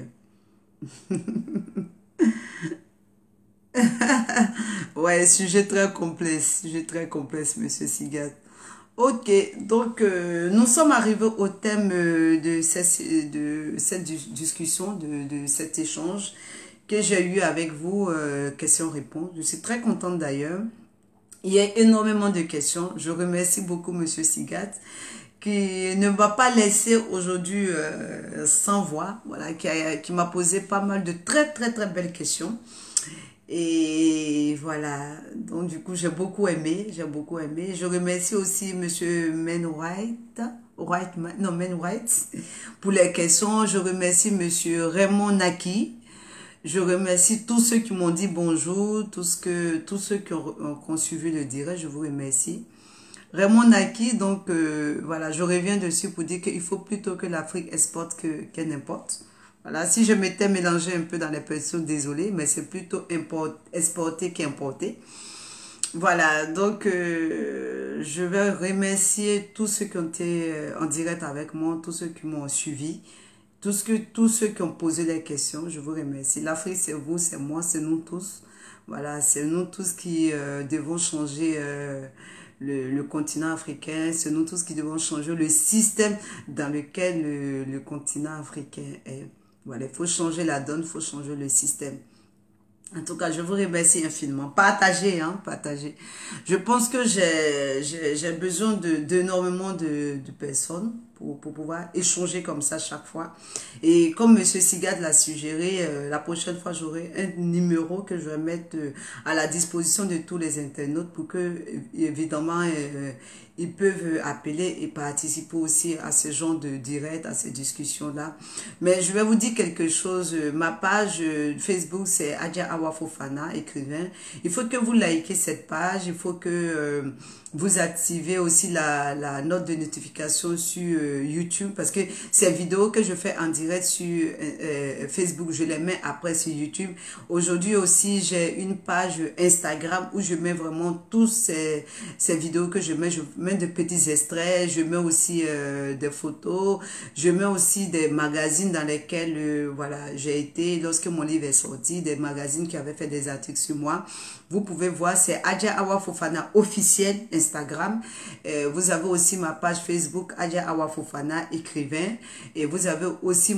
[SPEAKER 1] Ouais, sujet très complexe, Monsieur Sigat. Ok, donc nous sommes arrivés au thème de cette discussion, de cet échange que j'ai eu avec vous, questions-réponses. Je suis très contente d'ailleurs. Il y a énormément de questions. Je remercie beaucoup Monsieur Sigat qui ne m'a pas laissé aujourd'hui sans voix, voilà, qui m'a posé pas mal de très belles questions. Et voilà, donc du coup, j'ai beaucoup aimé, j'ai beaucoup aimé. Je remercie aussi Monsieur Men White, pour les questions. Je remercie Monsieur Raymond Naki. Je remercie tous ceux qui m'ont dit bonjour, tous ceux qui ont suivi le direct, je vous remercie. Raymond Naki, donc voilà, je reviens dessus pour dire qu'il faut plutôt que l'Afrique exporte qu'elle importe. Voilà, si je m'étais mélangé un peu dans les personnes, désolé, mais c'est plutôt exporter qu'importer. Voilà, donc je vais remercier tous ceux qui ont été en direct avec moi, tous ceux qui m'ont suivi, tous ceux qui ont posé des questions, je vous remercie. L'Afrique, c'est vous, c'est moi, c'est nous tous. Voilà, c'est nous tous qui devons changer le continent africain, c'est nous tous qui devons changer le système dans lequel le continent africain est. Voilà, il faut changer la donne, il faut changer le système. En tout cas, je vous remercie infiniment. Partagez, hein, partagez. Je pense que j'ai besoin d'énormément de personnes pour pouvoir échanger comme ça chaque fois. Et comme Monsieur Sigad l'a suggéré, la prochaine fois, j'aurai un numéro que je vais mettre à la disposition de tous les internautes pour que, évidemment, ils peuvent appeler et participer aussi à ce genre de direct, à ces discussions-là. Mais je vais vous dire quelque chose. Ma page Facebook, c'est Adja Awa Fofana, écrivain. Il faut que vous likez cette page. Il faut que vous activez aussi la note de notification sur YouTube parce que ces vidéos que je fais en direct sur Facebook, je les mets après sur YouTube. Aujourd'hui aussi, j'ai une page Instagram où je mets vraiment toutes ces vidéos que je mets mets de petits extraits, je mets aussi des photos, je mets aussi des magazines dans lesquels voilà, j'ai été, lorsque mon livre est sorti, des magazines qui avaient fait des articles sur moi. Vous pouvez voir, c'est Adja Awa Fofana officiel Instagram. Vous avez aussi ma page Facebook Adja Awa Fofana écrivain. Et vous avez aussi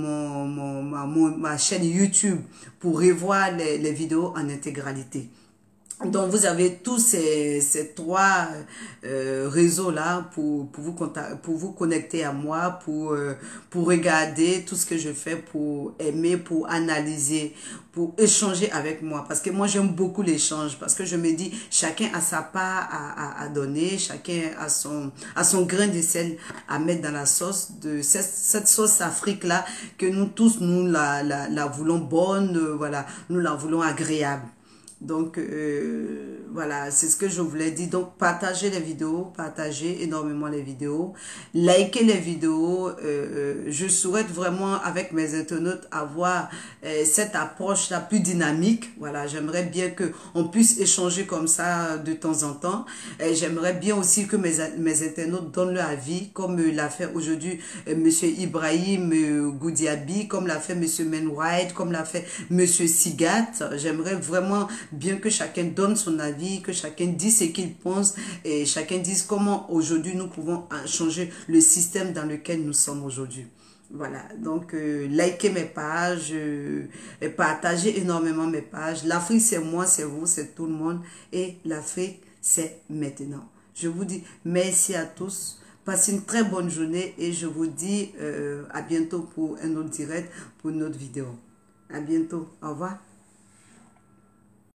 [SPEAKER 1] ma chaîne YouTube pour revoir les vidéos en intégralité. Donc, vous avez tous ces trois réseaux-là pour vous connecter à moi, pour regarder tout ce que je fais, pour aimer, pour analyser, pour échanger avec moi. Parce que moi, j'aime beaucoup l'échange. Parce que je me dis, chacun a sa part à donner, chacun a son grain de sel à mettre dans la sauce, de cette sauce Afrique-là, que nous tous, nous la voulons bonne, voilà, nous la voulons agréable. Donc, voilà, c'est ce que je voulais dire. Donc, partagez les vidéos, partagez énormément les vidéos, likez les vidéos. Je souhaite vraiment, avec mes internautes, avoir cette approche-là plus dynamique. Voilà, j'aimerais bien qu'on puisse échanger comme ça de temps en temps. J'aimerais bien aussi que mes internautes donnent leur avis, comme l'a fait aujourd'hui Monsieur Ibrahim Goudiaby, comme l'a fait Monsieur Menwhite, comme l'a fait Monsieur Sigat. J'aimerais vraiment bien que chacun donne son avis, que chacun dise ce qu'il pense et chacun dise comment aujourd'hui nous pouvons changer le système dans lequel nous sommes aujourd'hui. Voilà, donc likez mes pages, partagez énormément mes pages. L'Afrique c'est moi, c'est vous, c'est tout le monde et l'Afrique c'est maintenant. Je vous dis merci à tous, passez une très bonne journée et je vous dis à bientôt pour un autre direct, pour une autre vidéo. À bientôt, au revoir.